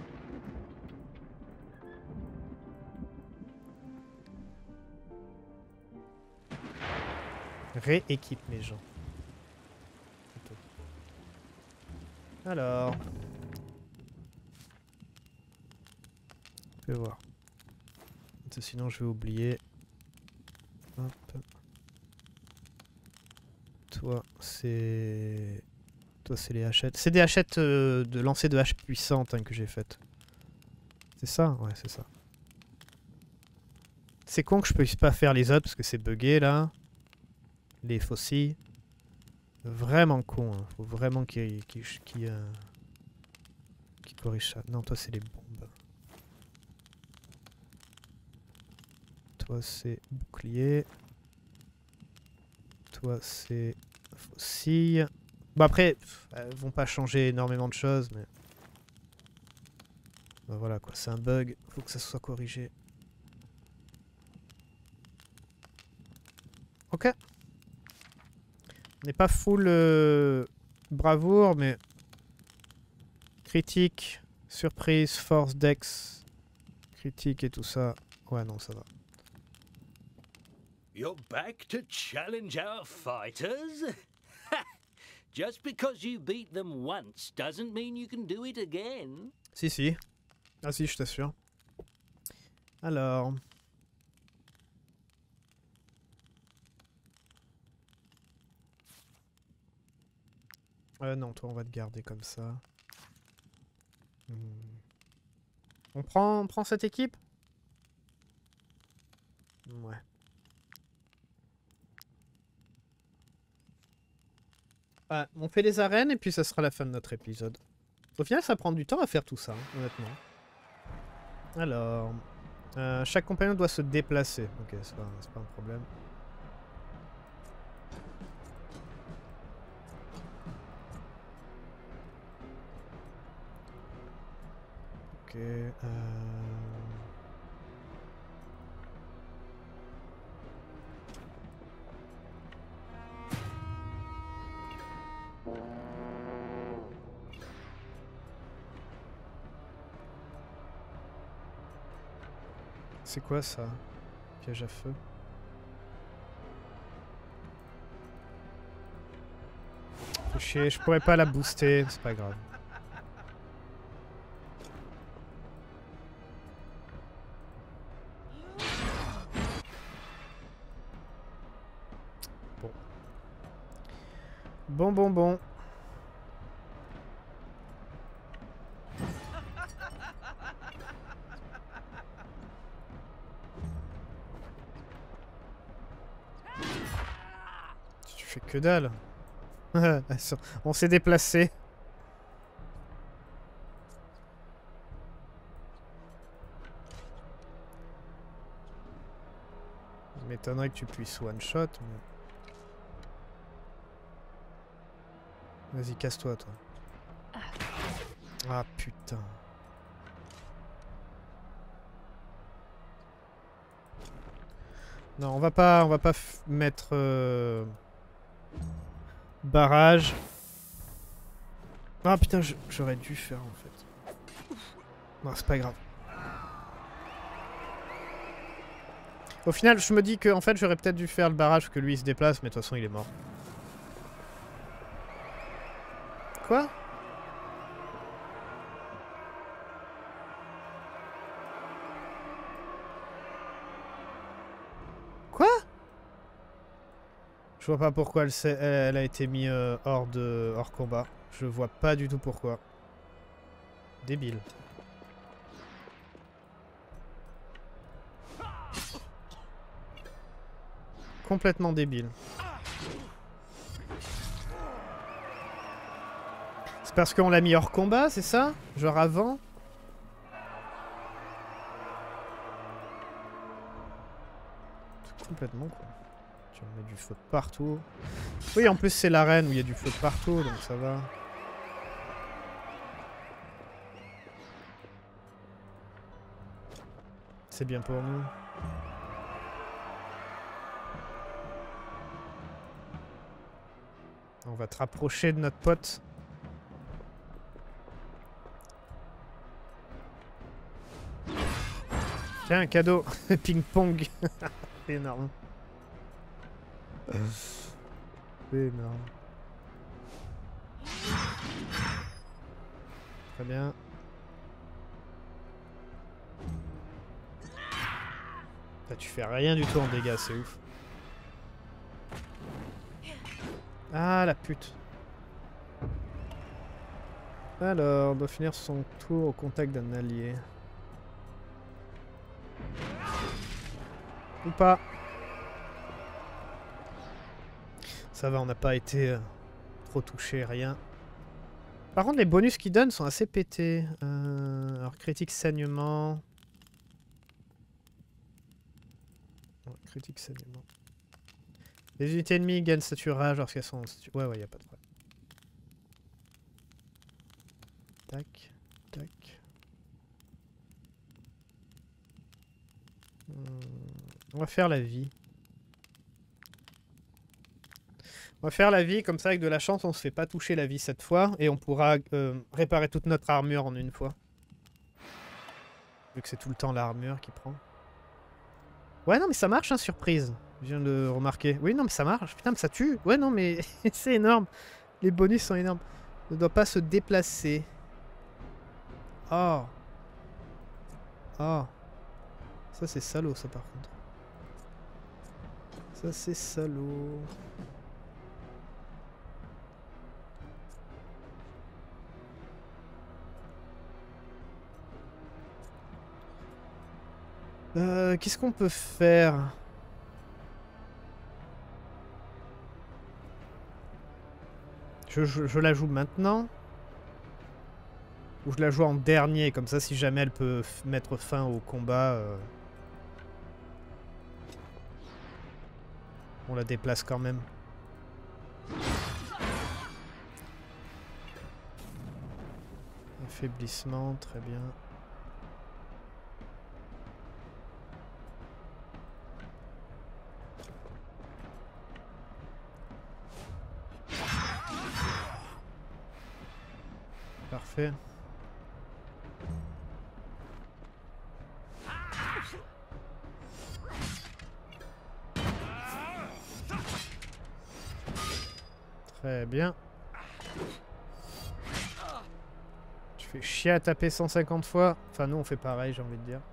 Rééquipe mes gens. Alors. Je vais voir. Sinon je vais oublier. Hop. Toi c'est... Toi c'est les hachettes. C'est des hachettes de lancer de haches puissantes hein, que j'ai faites. C'est ça? Ouais c'est ça. C'est con que je puisse pas faire les autres parce que c'est bugué là. Les faucilles. Vraiment con. Hein. Faut vraiment qu'il corrige ça. Non toi c'est les bombes. Toi c'est bouclier. Toi c'est faucille. Bon après, elles vont pas changer énormément de choses, mais... Bah voilà quoi, c'est un bug, faut que ça soit corrigé. Ok. On n'est pas full bravoure, mais... Critique, surprise, force, dex, critique et tout ça. Ouais non, ça va. You're back to challenge our fighters? Just because you beat them once doesn't mean you can do it again. Si, si. Ah si, je t'assure. Alors... non, toi on va te garder comme ça. On prend cette équipe? Ouais. Ah, on fait les arènes et puis ça sera la fin de notre épisode. Au final, ça prend du temps à faire tout ça, hein, honnêtement. Alors... chaque compagnon doit se déplacer. Ok, c'est pas un problème. Ok, c'est quoi ça? Piège à feu. Faut chier, je pourrais pas la booster, c'est pas grave. Bon. Tu fais que dalle. On s'est déplacé. Ça m'étonnerait que tu puisses one shot, mais... Vas-y, casse-toi, toi. Ah, putain. Non, on va pas mettre... barrage. Ah, putain, j'aurais dû faire, en fait. Non, c'est pas grave. Au final, je me dis que, en fait, j'aurais peut-être dû faire le barrage, que lui, il se déplace, mais de toute façon, il est mort. Quoi? Quoi? Je vois pas pourquoi elle a été mise hors combat. Je vois pas du tout pourquoi. Débile. Complètement débile. C'est parce qu'on l'a mis hors combat, c'est ça? Genre avant? C'est complètement quoi. Tu mets du feu partout. Oui, en plus c'est l'arène où il y a du feu partout, donc ça va. C'est bien pour nous. On va te rapprocher de notre pote. Tiens, un cadeau. Ping-pong. C'est énorme. C'est énorme. Très bien. Là, tu fais rien du tout en dégâts, c'est ouf. Ah, la pute. Alors, on doit finir son tour au contact d'un allié. Ou pas. Ça va, on n'a pas été trop touché, rien. Par contre, les bonus qu'ils donnent sont assez pétés. Alors, critique saignement. Ouais, critique saignement. Les unités ennemies gagnent statut rage lorsqu'elles sont en statut... Ouais, y a pas de problème. Tac, tac. On va faire la vie. On va faire la vie, comme ça avec de la chance on se fait pas toucher la vie cette fois. Et on pourra réparer toute notre armure en une fois. Vu que c'est tout le temps l'armure qui prend. Ouais non mais ça marche hein, surprise. Je viens de remarquer. Oui non mais ça marche, putain mais ça tue. Ouais non mais c'est énorme. Les bonus sont énormes. On ne doit pas se déplacer. Oh. Oh. Ça c'est salaud ça par contre. Ça c'est salaud. Qu'est-ce qu'on peut faire? Je la joue maintenant? Ou je la joue en dernier, comme ça si jamais elle peut mettre fin au combat, on la déplace quand même. Affaiblissement, très bien. Parfait. Très bien. Tu fais chier à taper 150 fois. Enfin, nous, on fait pareil, j'ai envie de dire.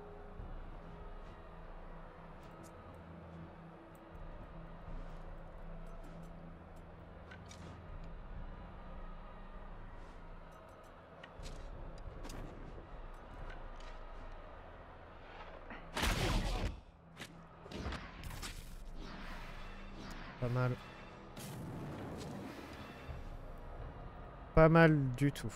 Pas mal. Pas mal du tout.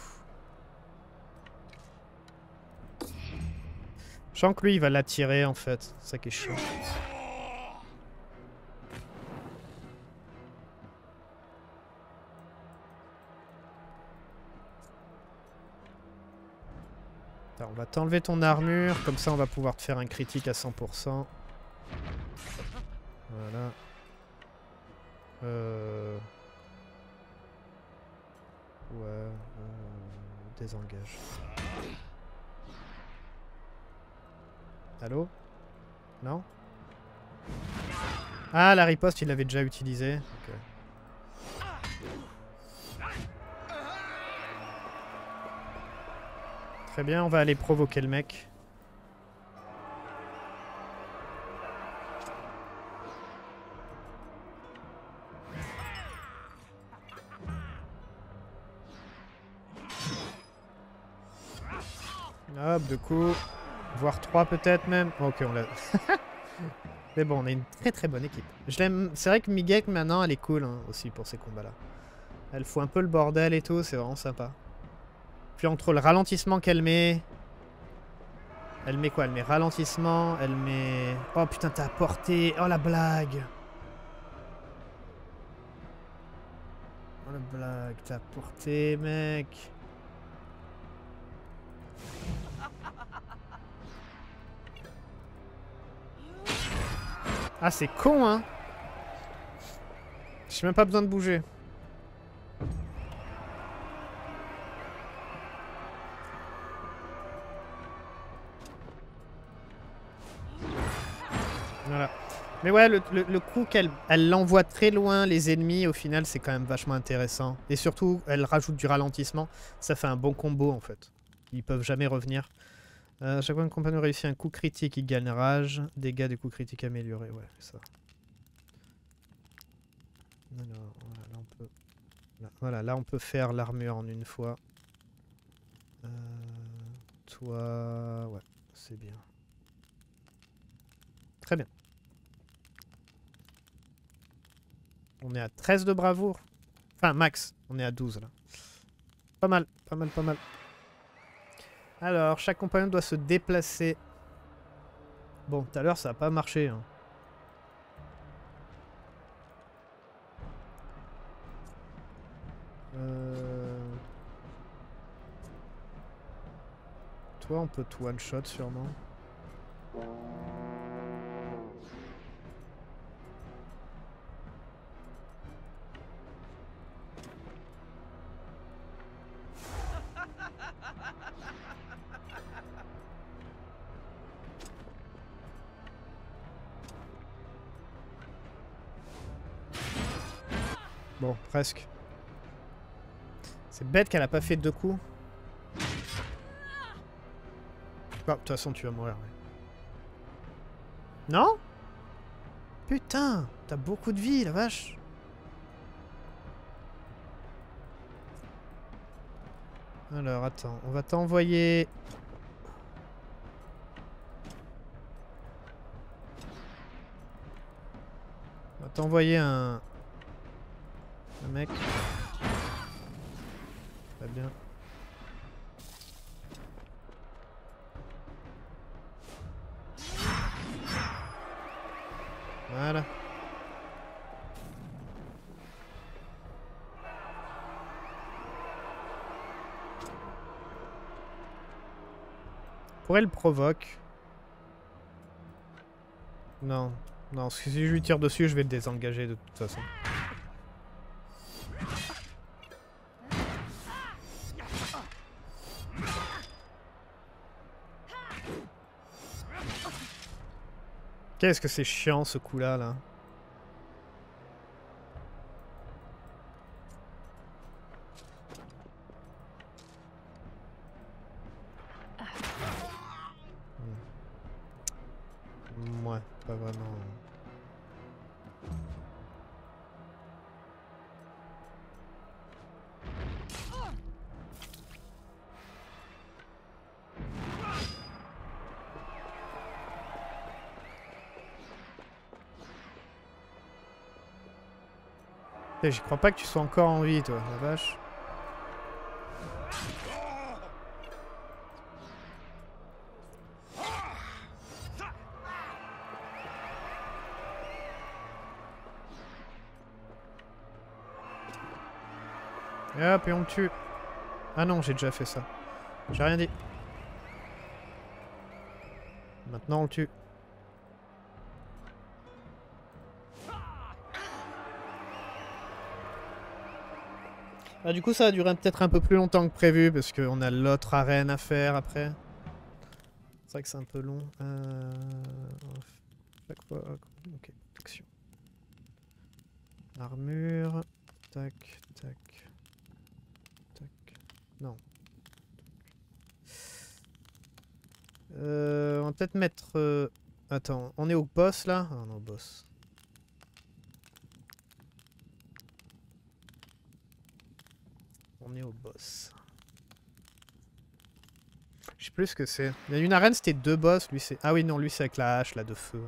Je sens que lui, il va l'attirer en fait. C'est ça qui est chiant. Attends, on va t'enlever ton armure. Comme ça, on va pouvoir te faire un critique à 100%. Voilà. Ouais, désengage. Allô? Non? Ah, la riposte, il l'avait déjà utilisé. Ok. Très bien, on va aller provoquer le mec. Hop, 2 coups. Voire 3 peut-être même. Ok, on l'a... Mais bon, on a une très très bonne équipe. Je l'aime. C'est vrai que Migek maintenant, elle est cool hein, aussi pour ces combats-là. Elle fout un peu le bordel et tout, c'est vraiment sympa. Puis entre le ralentissement qu'elle met... Elle met quoi? Elle met ralentissement, elle met... Oh putain, t'as porté... Oh la blague! Oh la blague, t'as porté, mec! Ah, c'est con, hein. J'ai même pas besoin de bouger. Voilà. Mais ouais, le coup qu'elle l'envoie très loin, les ennemis, au final, c'est quand même vachement intéressant. Et surtout, elle rajoute du ralentissement. Ça fait un bon combo, en fait. Ils peuvent jamais revenir. Chaque fois qu'un compagnon réussit un coup critique, il gagne rage. Dégâts du coup critique améliorés, ouais, ça. Alors, voilà, là on peut... Voilà, là on peut faire l'armure en une fois. Toi... Ouais, c'est bien. Très bien. On est à 13 de bravoure. Enfin, max. On est à 12, là. Pas mal, pas mal, pas mal. Alors, chaque compagnon doit se déplacer. Bon, tout à l'heure, ça n'a pas marché. Hein. Toi, on peut te one-shot sûrement. Bon, presque. C'est bête qu'elle a pas fait 2 coups. Oh, de toute façon, tu vas mourir. Ouais. Non? Putain, t'as beaucoup de vie, la vache. Alors, attends, on va t'envoyer... On va t'envoyer un mec. Très bien. Voilà. Pourquoi elle provoque? Non. Non, si je lui tire dessus, je vais le désengager de toute façon. Qu'est-ce que c'est chiant ce coup-là, là. Ouais, pas vraiment. J'y crois pas que tu sois encore en vie, toi, la vache. Et hop, et on le tue. Ah non, j'ai déjà fait ça. J'ai rien dit. Maintenant, on le tue. Ah, du coup, ça va durer peut-être un peu plus longtemps que prévu parce qu'on a l'autre arène à faire après. C'est vrai que c'est un peu long. Chaque fois. Ok, action. Armure. Tac, tac. Tac. Non. On va peut-être mettre... Attends, on est au boss là? Ah non, boss. On est au boss. Je sais plus ce que c'est. Il y a une arène, c'était 2 boss. Lui, c'est... Ah oui, non, lui, c'est avec la hache là de feu.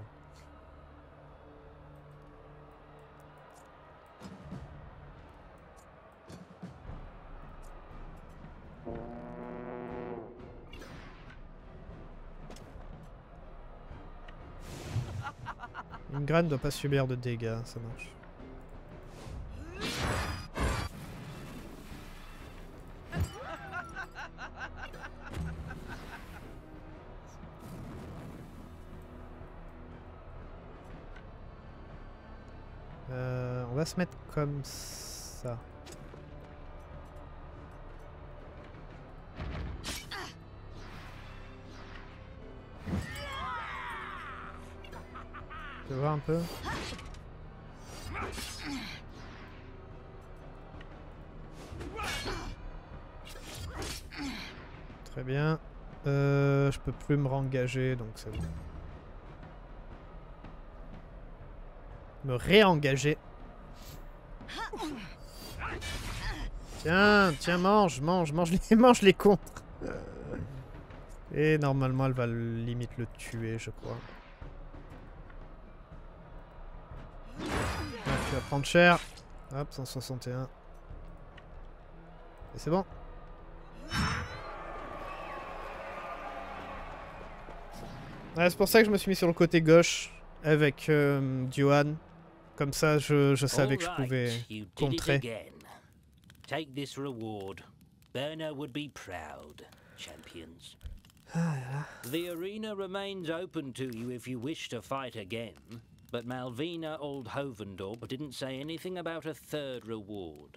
Une graine ne doit pas subir de dégâts, ça marche. On va se mettre comme ça. Tu vois un peu? Très bien. Je peux plus me rengager, donc c'est bon. Me réengager. Tiens, tiens, mange les contres. Et normalement, elle va limite le tuer, je crois. Ah, tu vas prendre cher. Hop, 161. Et c'est bon. Ouais, c'est pour ça que je me suis mis sur le côté gauche avec Johan. Comme ça, je savais que je pouvais contrer. Take this reward. Berna would be proud, champions. The arena remains open to you if you wish to fight again, but Malvina Old Hovendorp didn't say anything about a third reward.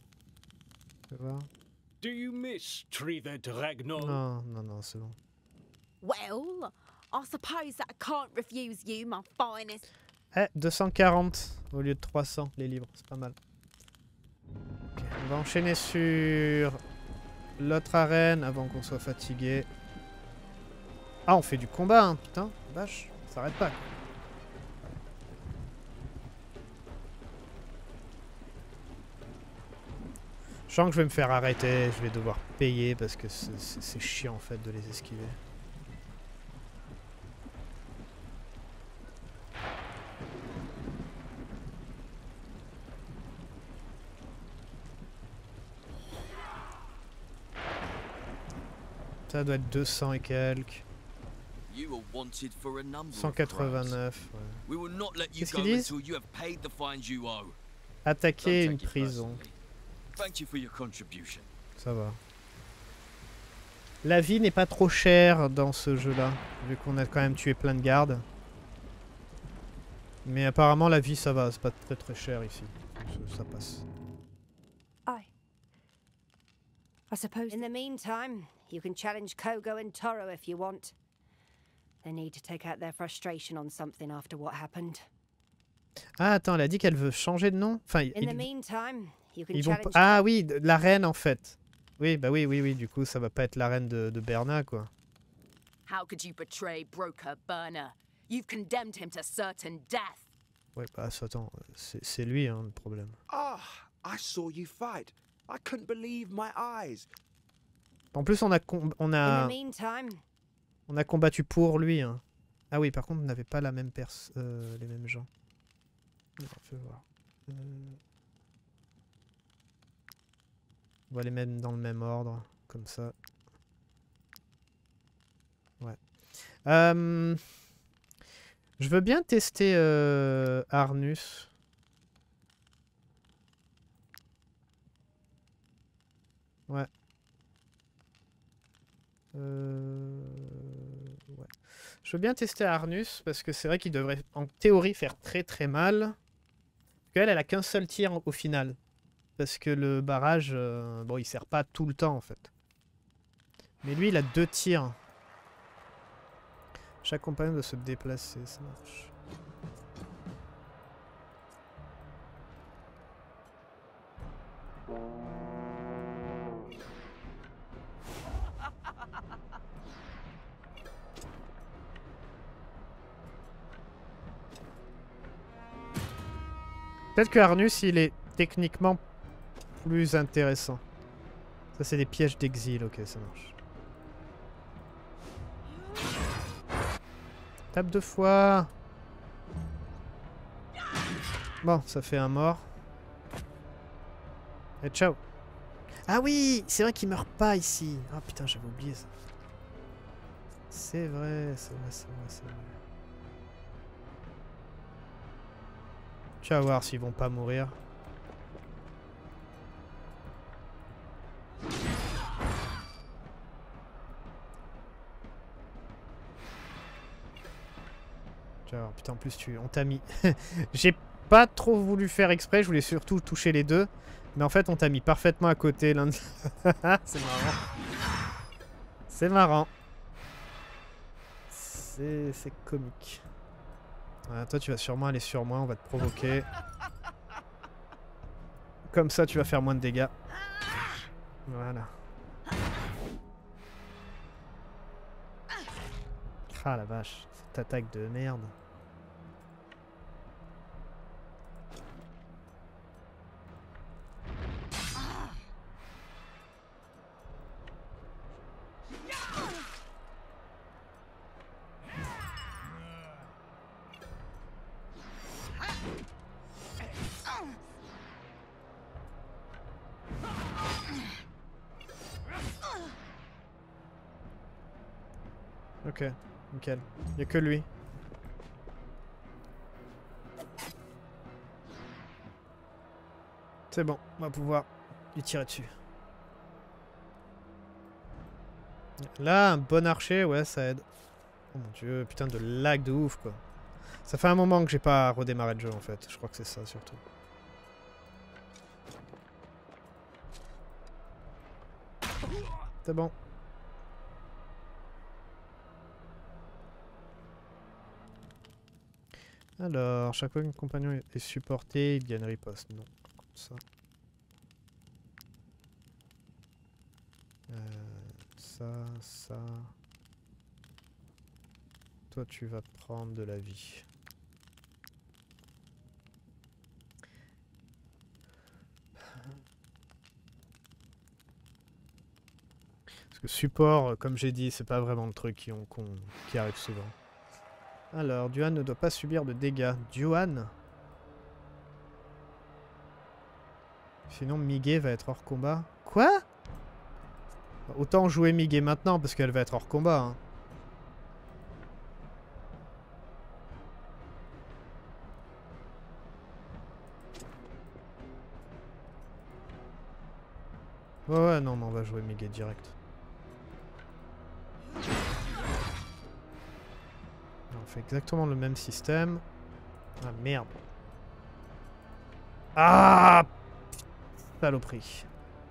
Do you miss Trivet Ragnar? Non, non, non, c'est bon. Well, I suppose that I can't refuse you, my finest. Eh, 240 au lieu de 300 les livres, c'est pas mal. Okay, on va enchaîner sur l'autre arène avant qu'on soit fatigué. Ah, on fait du combat, hein, putain, vache, ça s'arrête pas. Je sens que je vais me faire arrêter, je vais devoir payer parce que c'est chiant en fait de les esquiver. Ça doit être 200 et quelques. 189. Ouais. Qu'est-ce qu'ils disent? Attaquer une prison. Ça va. La vie n'est pas trop chère dans ce jeu-là, vu qu'on a quand même tué plein de gardes. Mais apparemment la vie ça va, c'est pas très très cher ici. Ça passe. I suppose. In the meantime, you can challenge Kogo and Toro if you want. They need to take out their frustration on something after what happened. Ah attends, elle a dit qu'elle veut changer de nom. Enfin, In the meantime, you can ils vont. challenge. Ah oui, la reine en fait. Oui, bah oui, du coup ça va pas être la reine de Berna quoi. How could you betray Broker Burner? You've condemned him to certain death. Ouais, bah attends, c'est lui hein, le problème. Ah, I saw you fight. I couldn't believe my eyes. En plus on a combattu pour lui. Hein. Ah oui, par contre on n'avait pas la même les mêmes gens. Alors, fais voir. On va les mettre dans le même ordre, comme ça. Ouais. Je veux bien tester Arnus. Ouais. Ouais. Je veux bien tester Arnus parce que c'est vrai qu'il devrait en théorie faire très très mal. Parce qu'elle, elle a qu'un seul tir au final. Parce que le barrage, bon, il sert pas tout le temps en fait. Mais lui, il a 2 tirs. Chaque compagnon doit se déplacer, ça marche. Peut-être que Arnus, il est techniquement plus intéressant. Ça, c'est des pièges d'exil. Ok, ça marche. Tape 2 fois. Bon, ça fait un mort. Et ciao. Ah oui, c'est vrai qu'il meurt pas ici. Ah putain, j'avais oublié ça. C'est vrai, c'est vrai, c'est vrai, c'est vrai. Tu vas voir s'ils vont pas mourir. Tu vas voir, putain, en plus on t'a mis... J'ai pas trop voulu faire exprès, je voulais surtout toucher les deux. Mais en fait, on t'a mis parfaitement à côté l'un de... C'est marrant. C'est marrant. C'est comique. Voilà, toi, tu vas sûrement aller sur moi, on va te provoquer. Comme ça, tu vas faire moins de dégâts. Voilà. Ah la vache, cette attaque de merde. Ok, nickel. Y'a que lui. C'est bon, on va pouvoir lui tirer dessus. Là, un bon archer, ouais, ça aide. Oh mon dieu, putain de lag de ouf, quoi. Ça fait un moment que j'ai pas redémarré le jeu, en fait. Je crois que c'est ça, surtout. C'est bon. Alors, chaque fois qu'un compagnon est supporté, il gagne riposte. Non, comme ça. Ça. Toi, tu vas prendre de la vie. Parce que support, comme j'ai dit, c'est pas vraiment le truc qui arrive souvent. Alors, Duan ne doit pas subir de dégâts. Duan? Sinon, Miguel va être hors combat. Quoi? Autant jouer Miguel maintenant, parce qu'elle va être hors combat. Hein. Ouais, non, mais on va jouer Miguel direct. On fait exactement le même système. Ah, merde. Ah! Saloperie.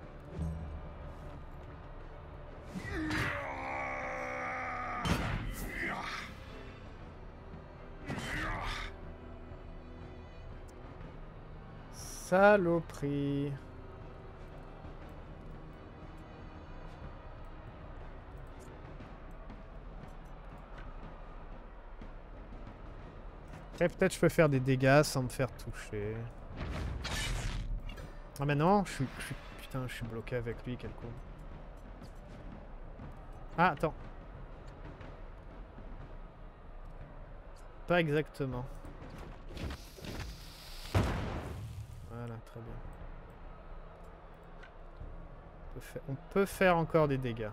Saloperie. Après, peut-être je peux faire des dégâts sans me faire toucher. Ah mais non, putain, je suis bloqué avec lui, quel con. Ah, attends. Pas exactement. Voilà, très bien. On peut faire encore des dégâts.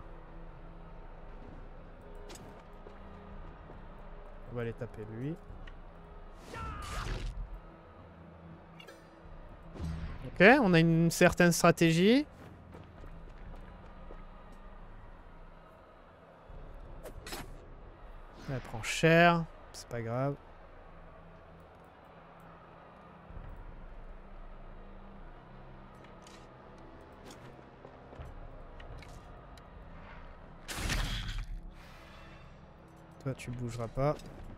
On va aller taper lui. Ok, on a une certaine stratégie. Elle prend cher, c'est pas grave. Toi, tu bougeras pas.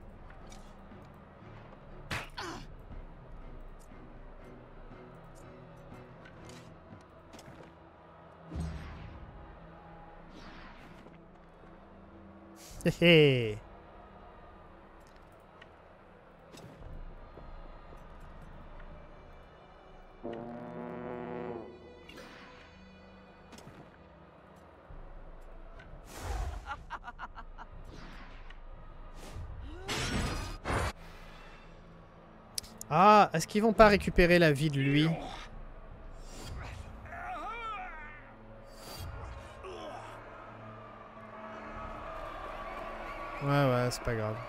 Hé hé. Ah, est-ce qu'ils vont pas récupérer la vie de lui? Ouais, c'est pas grave.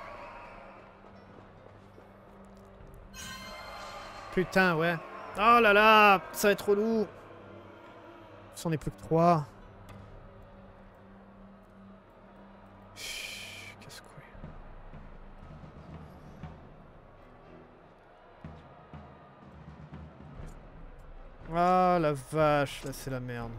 Putain, ouais. Oh là là, ça va être relou. C'en est plus que 3. Qu'est-ce que... Ah la vache, là c'est la merde.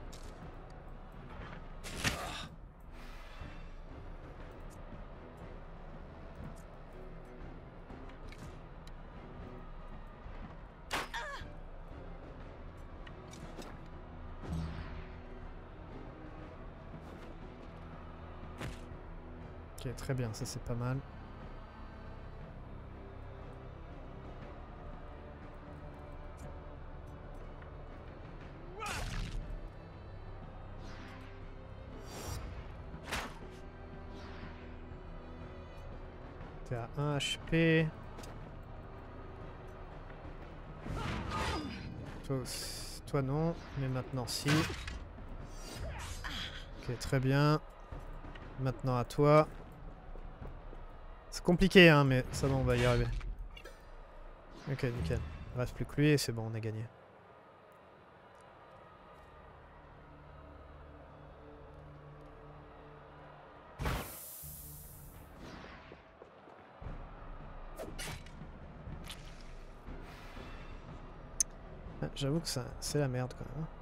Ok, très bien, ça c'est pas mal. T'es à 1 HP. Toi non, mais maintenant si. Ok, très bien. Maintenant à toi. C'est compliqué, hein, mais ça va, on va y arriver. Ok, nickel. Il reste plus que lui et c'est bon, on a gagné. Ah, j'avoue que c'est la merde quand même.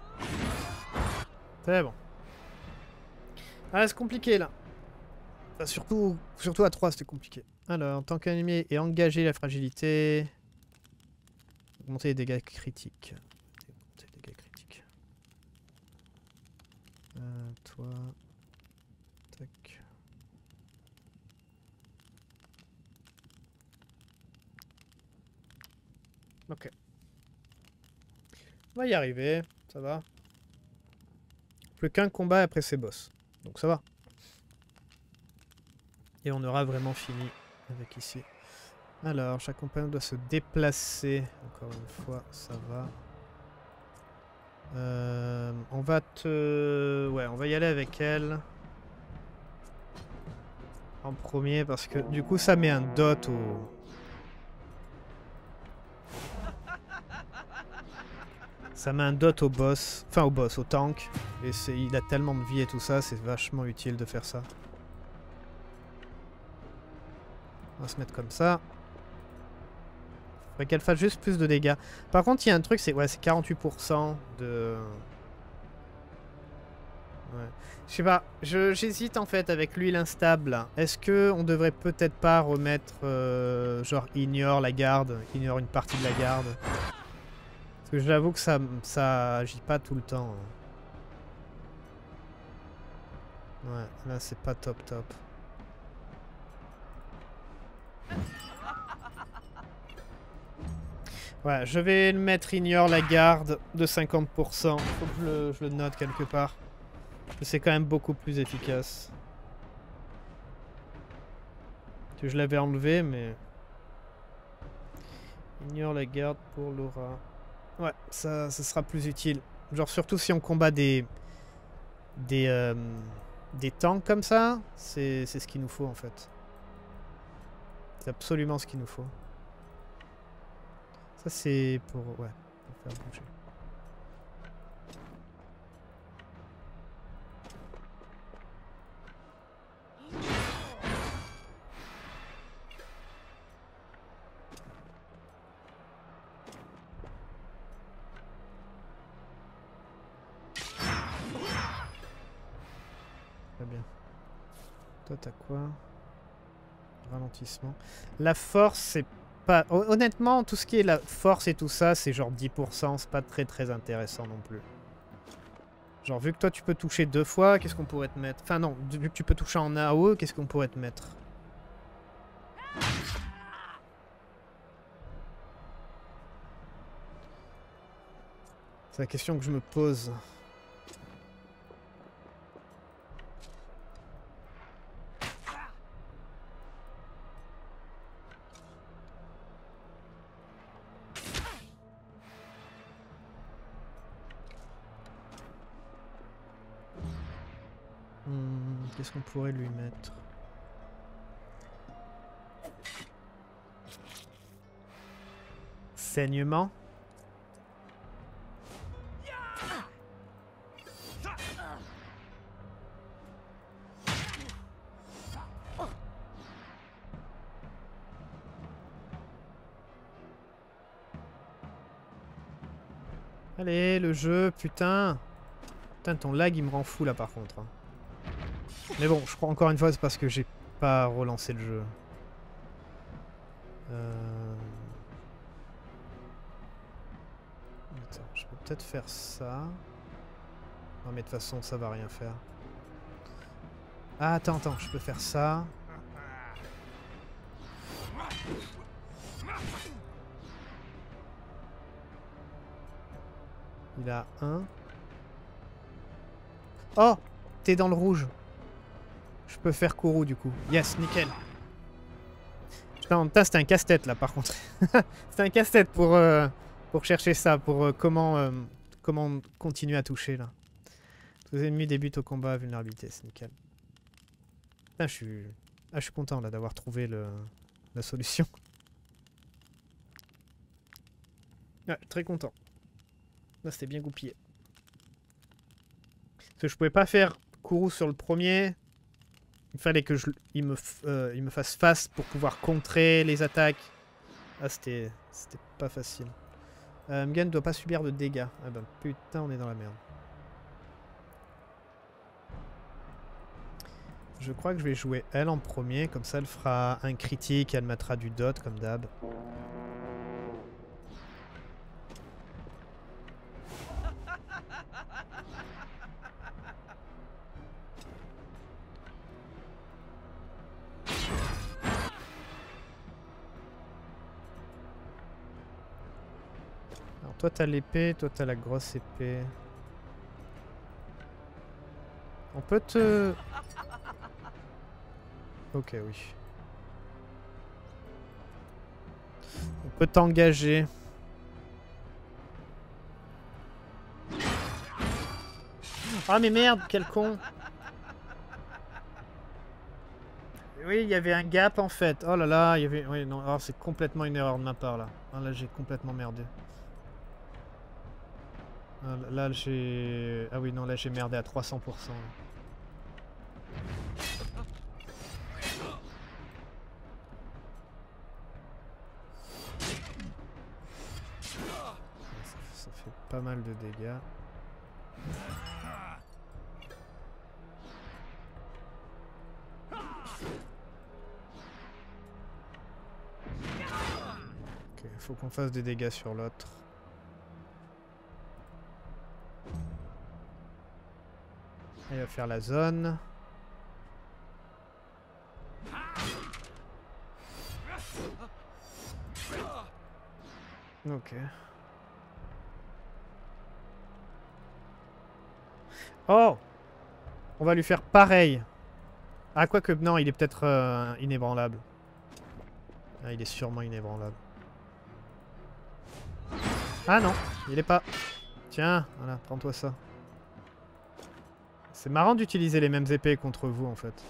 C'est bon. Ah, c'est compliqué là. Enfin, surtout à 3, c'était compliqué. Alors, en tant qu'ennemi et engager la fragilité. Augmenter les dégâts critiques. Augmenter les dégâts critiques. Toi. Tac. Ok. On va y arriver, ça va. Plus qu'un combat après ces boss. Donc ça va. Et on aura vraiment fini avec ici. Alors, chaque compagnon doit se déplacer. Encore une fois, ça va. On va ouais, on va y aller avec elle. En premier, parce que du coup, ça met un dot au... Ça met un dot au boss. Enfin, au boss, au tank. Et il a tellement de vie et tout ça, c'est vachement utile de faire ça. On va se mettre comme ça. Faudrait qu'elle fasse juste plus de dégâts. Par contre, il y a un truc, c'est 48% de... Ouais. Je sais pas, j'hésite en fait avec l'huile instable. Est-ce que on devrait peut-être pas remettre genre ignore la garde, ignore une partie de la garde? Parce que j'avoue que ça agit pas tout le temps. Ouais, là c'est pas top. Ouais, je vais le mettre ignore la garde de 50%. Faut que je le note quelque part. C'est quand même beaucoup plus efficace. Que je l'avais enlevé, mais... Ignore la garde pour Laura. Ouais, ça sera plus utile. Genre surtout si on combat des tanks comme ça, c'est ce qu'il nous faut en fait. C'est absolument ce qu'il nous faut. Ça c'est pour... ouais, pour faire bouger. Très bien. Toi t'as quoi? Ralentissement. La force c'est pas... Honnêtement, tout ce qui est la force et tout ça, c'est genre 10%, c'est pas très intéressant non plus. Genre vu que toi tu peux toucher 2 fois, qu'est-ce qu'on pourrait te mettre? Enfin non, vu que tu peux toucher en AOE, qu'est-ce qu'on pourrait te mettre? C'est la question que je me pose. Qu'est-ce qu'on pourrait lui mettre? Saignement? Allez, le jeu, putain! Putain, ton lag, il me rend fou là par contre. Mais bon, je crois encore une fois, c'est parce que j'ai pas relancé le jeu. Attends, je peux peut-être faire ça. Non mais de toute façon, ça va rien faire. Ah, attends, je peux faire ça. Il a un. Oh! T'es dans le rouge. Je peux faire Kourou du coup. Yes, nickel. Putain, c'était un casse-tête là par contre. C'était un casse-tête pour chercher ça, pour comment continuer à toucher là. Tous les ennemis débutent au combat à vulnérabilité, c'est nickel. Putain, je suis content là d'avoir trouvé la solution. Ouais, très content. Là, c'était bien goupillé. Parce que je pouvais pas faire Kourou sur le premier. Il fallait que il me fasse face pour pouvoir contrer les attaques. Ah, c'était pas facile. Mgen ne doit pas subir de dégâts. Ah ben putain, on est dans la merde. Je crois que je vais jouer elle en premier, comme ça elle fera un critique et elle mettra du dot comme d'hab. Alors toi t'as l'épée, toi t'as la grosse épée. On peut te... Ok, oui. On peut t'engager. Ah mais merde, quel con. Oui, il y avait un gap en fait. Oh là là, il y avait... Oui, non, oh, c'est complètement une erreur de ma part là. Ah, là, j'ai complètement merdé. Ah, là, j'ai... Ah oui, non, là, j'ai merdé à 300%. Ça fait pas mal de dégâts. Ok, faut qu'on fasse des dégâts sur l'autre. Il va faire la zone. Ok. Oh! On va lui faire pareil. Ah, quoique, non, il est peut-être inébranlable. Ah, il est sûrement inébranlable. Ah non, il est pas. Tiens, voilà, prends-toi ça. C'est marrant d'utiliser les mêmes épées contre vous, en fait.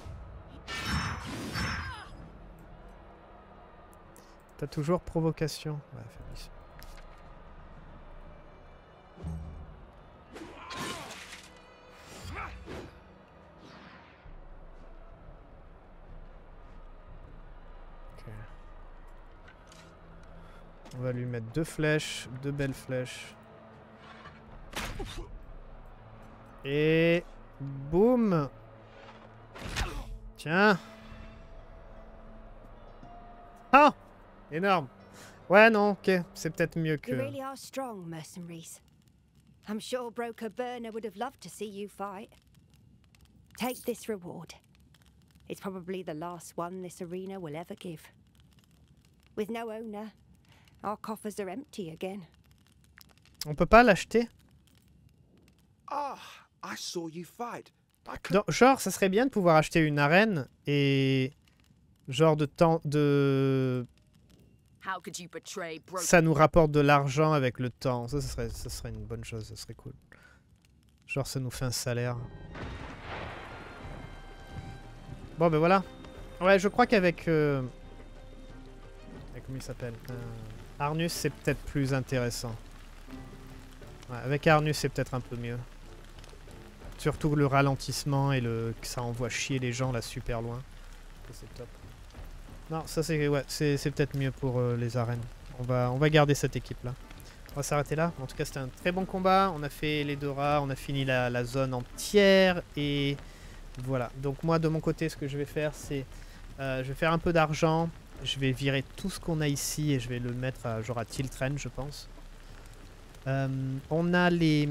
T'as toujours provocation. Ouais, faiblissement. Ok. On va lui mettre 2 flèches, 2 belles flèches. Et... boum! Tiens! Ah! Énorme! Ouais, non, ok. C'est peut-être mieux que... You really are strong, mercenaries. I'm sure Broker Burner would have loved to see you fight. Take this reward. It's probably the last one this arena will ever give. With no owner, our coffers are empty again. On peut pas l'acheter? Ah, I saw you fight. Genre, ça serait bien de pouvoir acheter une arène et... genre de temps de... How could you betray Broker? Ça nous rapporte de l'argent avec le temps. Ça serait une bonne chose, ça serait cool. Genre, ça nous fait un salaire. Bon, ben voilà. Ouais, je crois qu'avec... comment il s'appelle Arnus, c'est peut-être plus intéressant. Ouais, avec Arnus, c'est peut-être un peu mieux. Surtout le ralentissement et que ça envoie chier les gens là super loin. C'est top. Non, ça c'est ouais, c'est peut-être mieux pour les arènes. On va garder cette équipe là. On va s'arrêter là. En tout cas, c'était un très bon combat. On a fait les Dora, on a fini la zone entière et voilà. Donc moi de mon côté, ce que je vais faire, c'est je vais faire un peu d'argent. Je vais virer tout ce qu'on a ici et je vais le mettre à, genre à Tiltren, je pense. On a les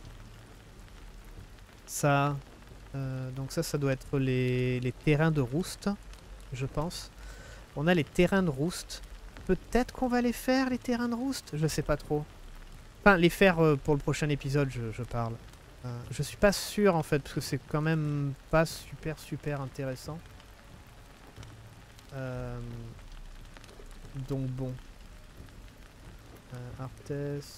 ça. Donc ça doit être les terrains de Roost, je pense. On a les terrains de Roost. Peut-être qu'on va les faire, les terrains de Roost. Je sais pas trop. Enfin, les faire pour le prochain épisode, je parle. Je suis pas sûr, en fait, parce que c'est quand même pas super intéressant. Donc bon. Arthès...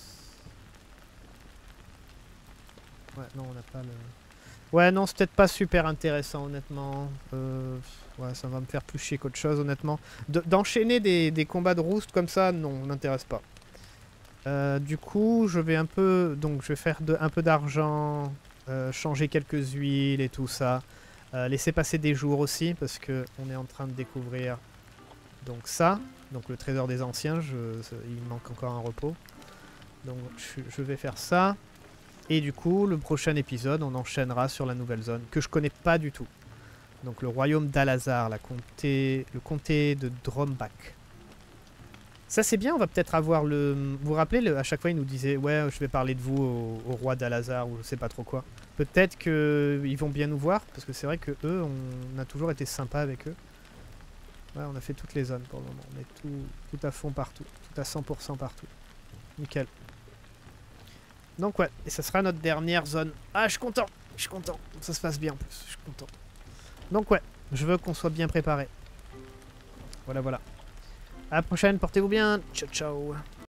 Ouais, non, on n'a pas le... Ouais, non, c'est peut-être pas super intéressant, honnêtement. Ouais, ça va me faire plus chier qu'autre chose, honnêtement. D'enchaîner des combats de Roost comme ça, non, m'intéresse pas. Du coup, je vais un peu... Donc, je vais faire un peu d'argent, changer quelques huiles et tout ça. Laisser passer des jours aussi, parce que on est en train de découvrir... Donc ça, donc le trésor des anciens, il manque encore un repos. Donc je vais faire ça. Et du coup, le prochain épisode, on enchaînera sur la nouvelle zone que je connais pas du tout. Donc le royaume d'Alazar, le comté de Drombach. Ça c'est bien, on va peut-être avoir le... Vous vous rappelez, à chaque fois il nous disait « Ouais, je vais parler de vous au roi d'Alazar » ou je sais pas trop quoi. Peut-être qu'ils vont bien nous voir, parce que c'est vrai que eux, on a toujours été sympa avec eux. Ouais, on a fait toutes les zones pour le moment. On est tout à fond partout. Tout à 100% partout. Nickel. Donc ouais, et ça sera notre dernière zone. Ah, je suis content. Je suis content. Ça se passe bien en plus. Je suis content. Donc ouais, je veux qu'on soit bien préparé. Voilà, voilà. À la prochaine, portez-vous bien. Ciao, ciao.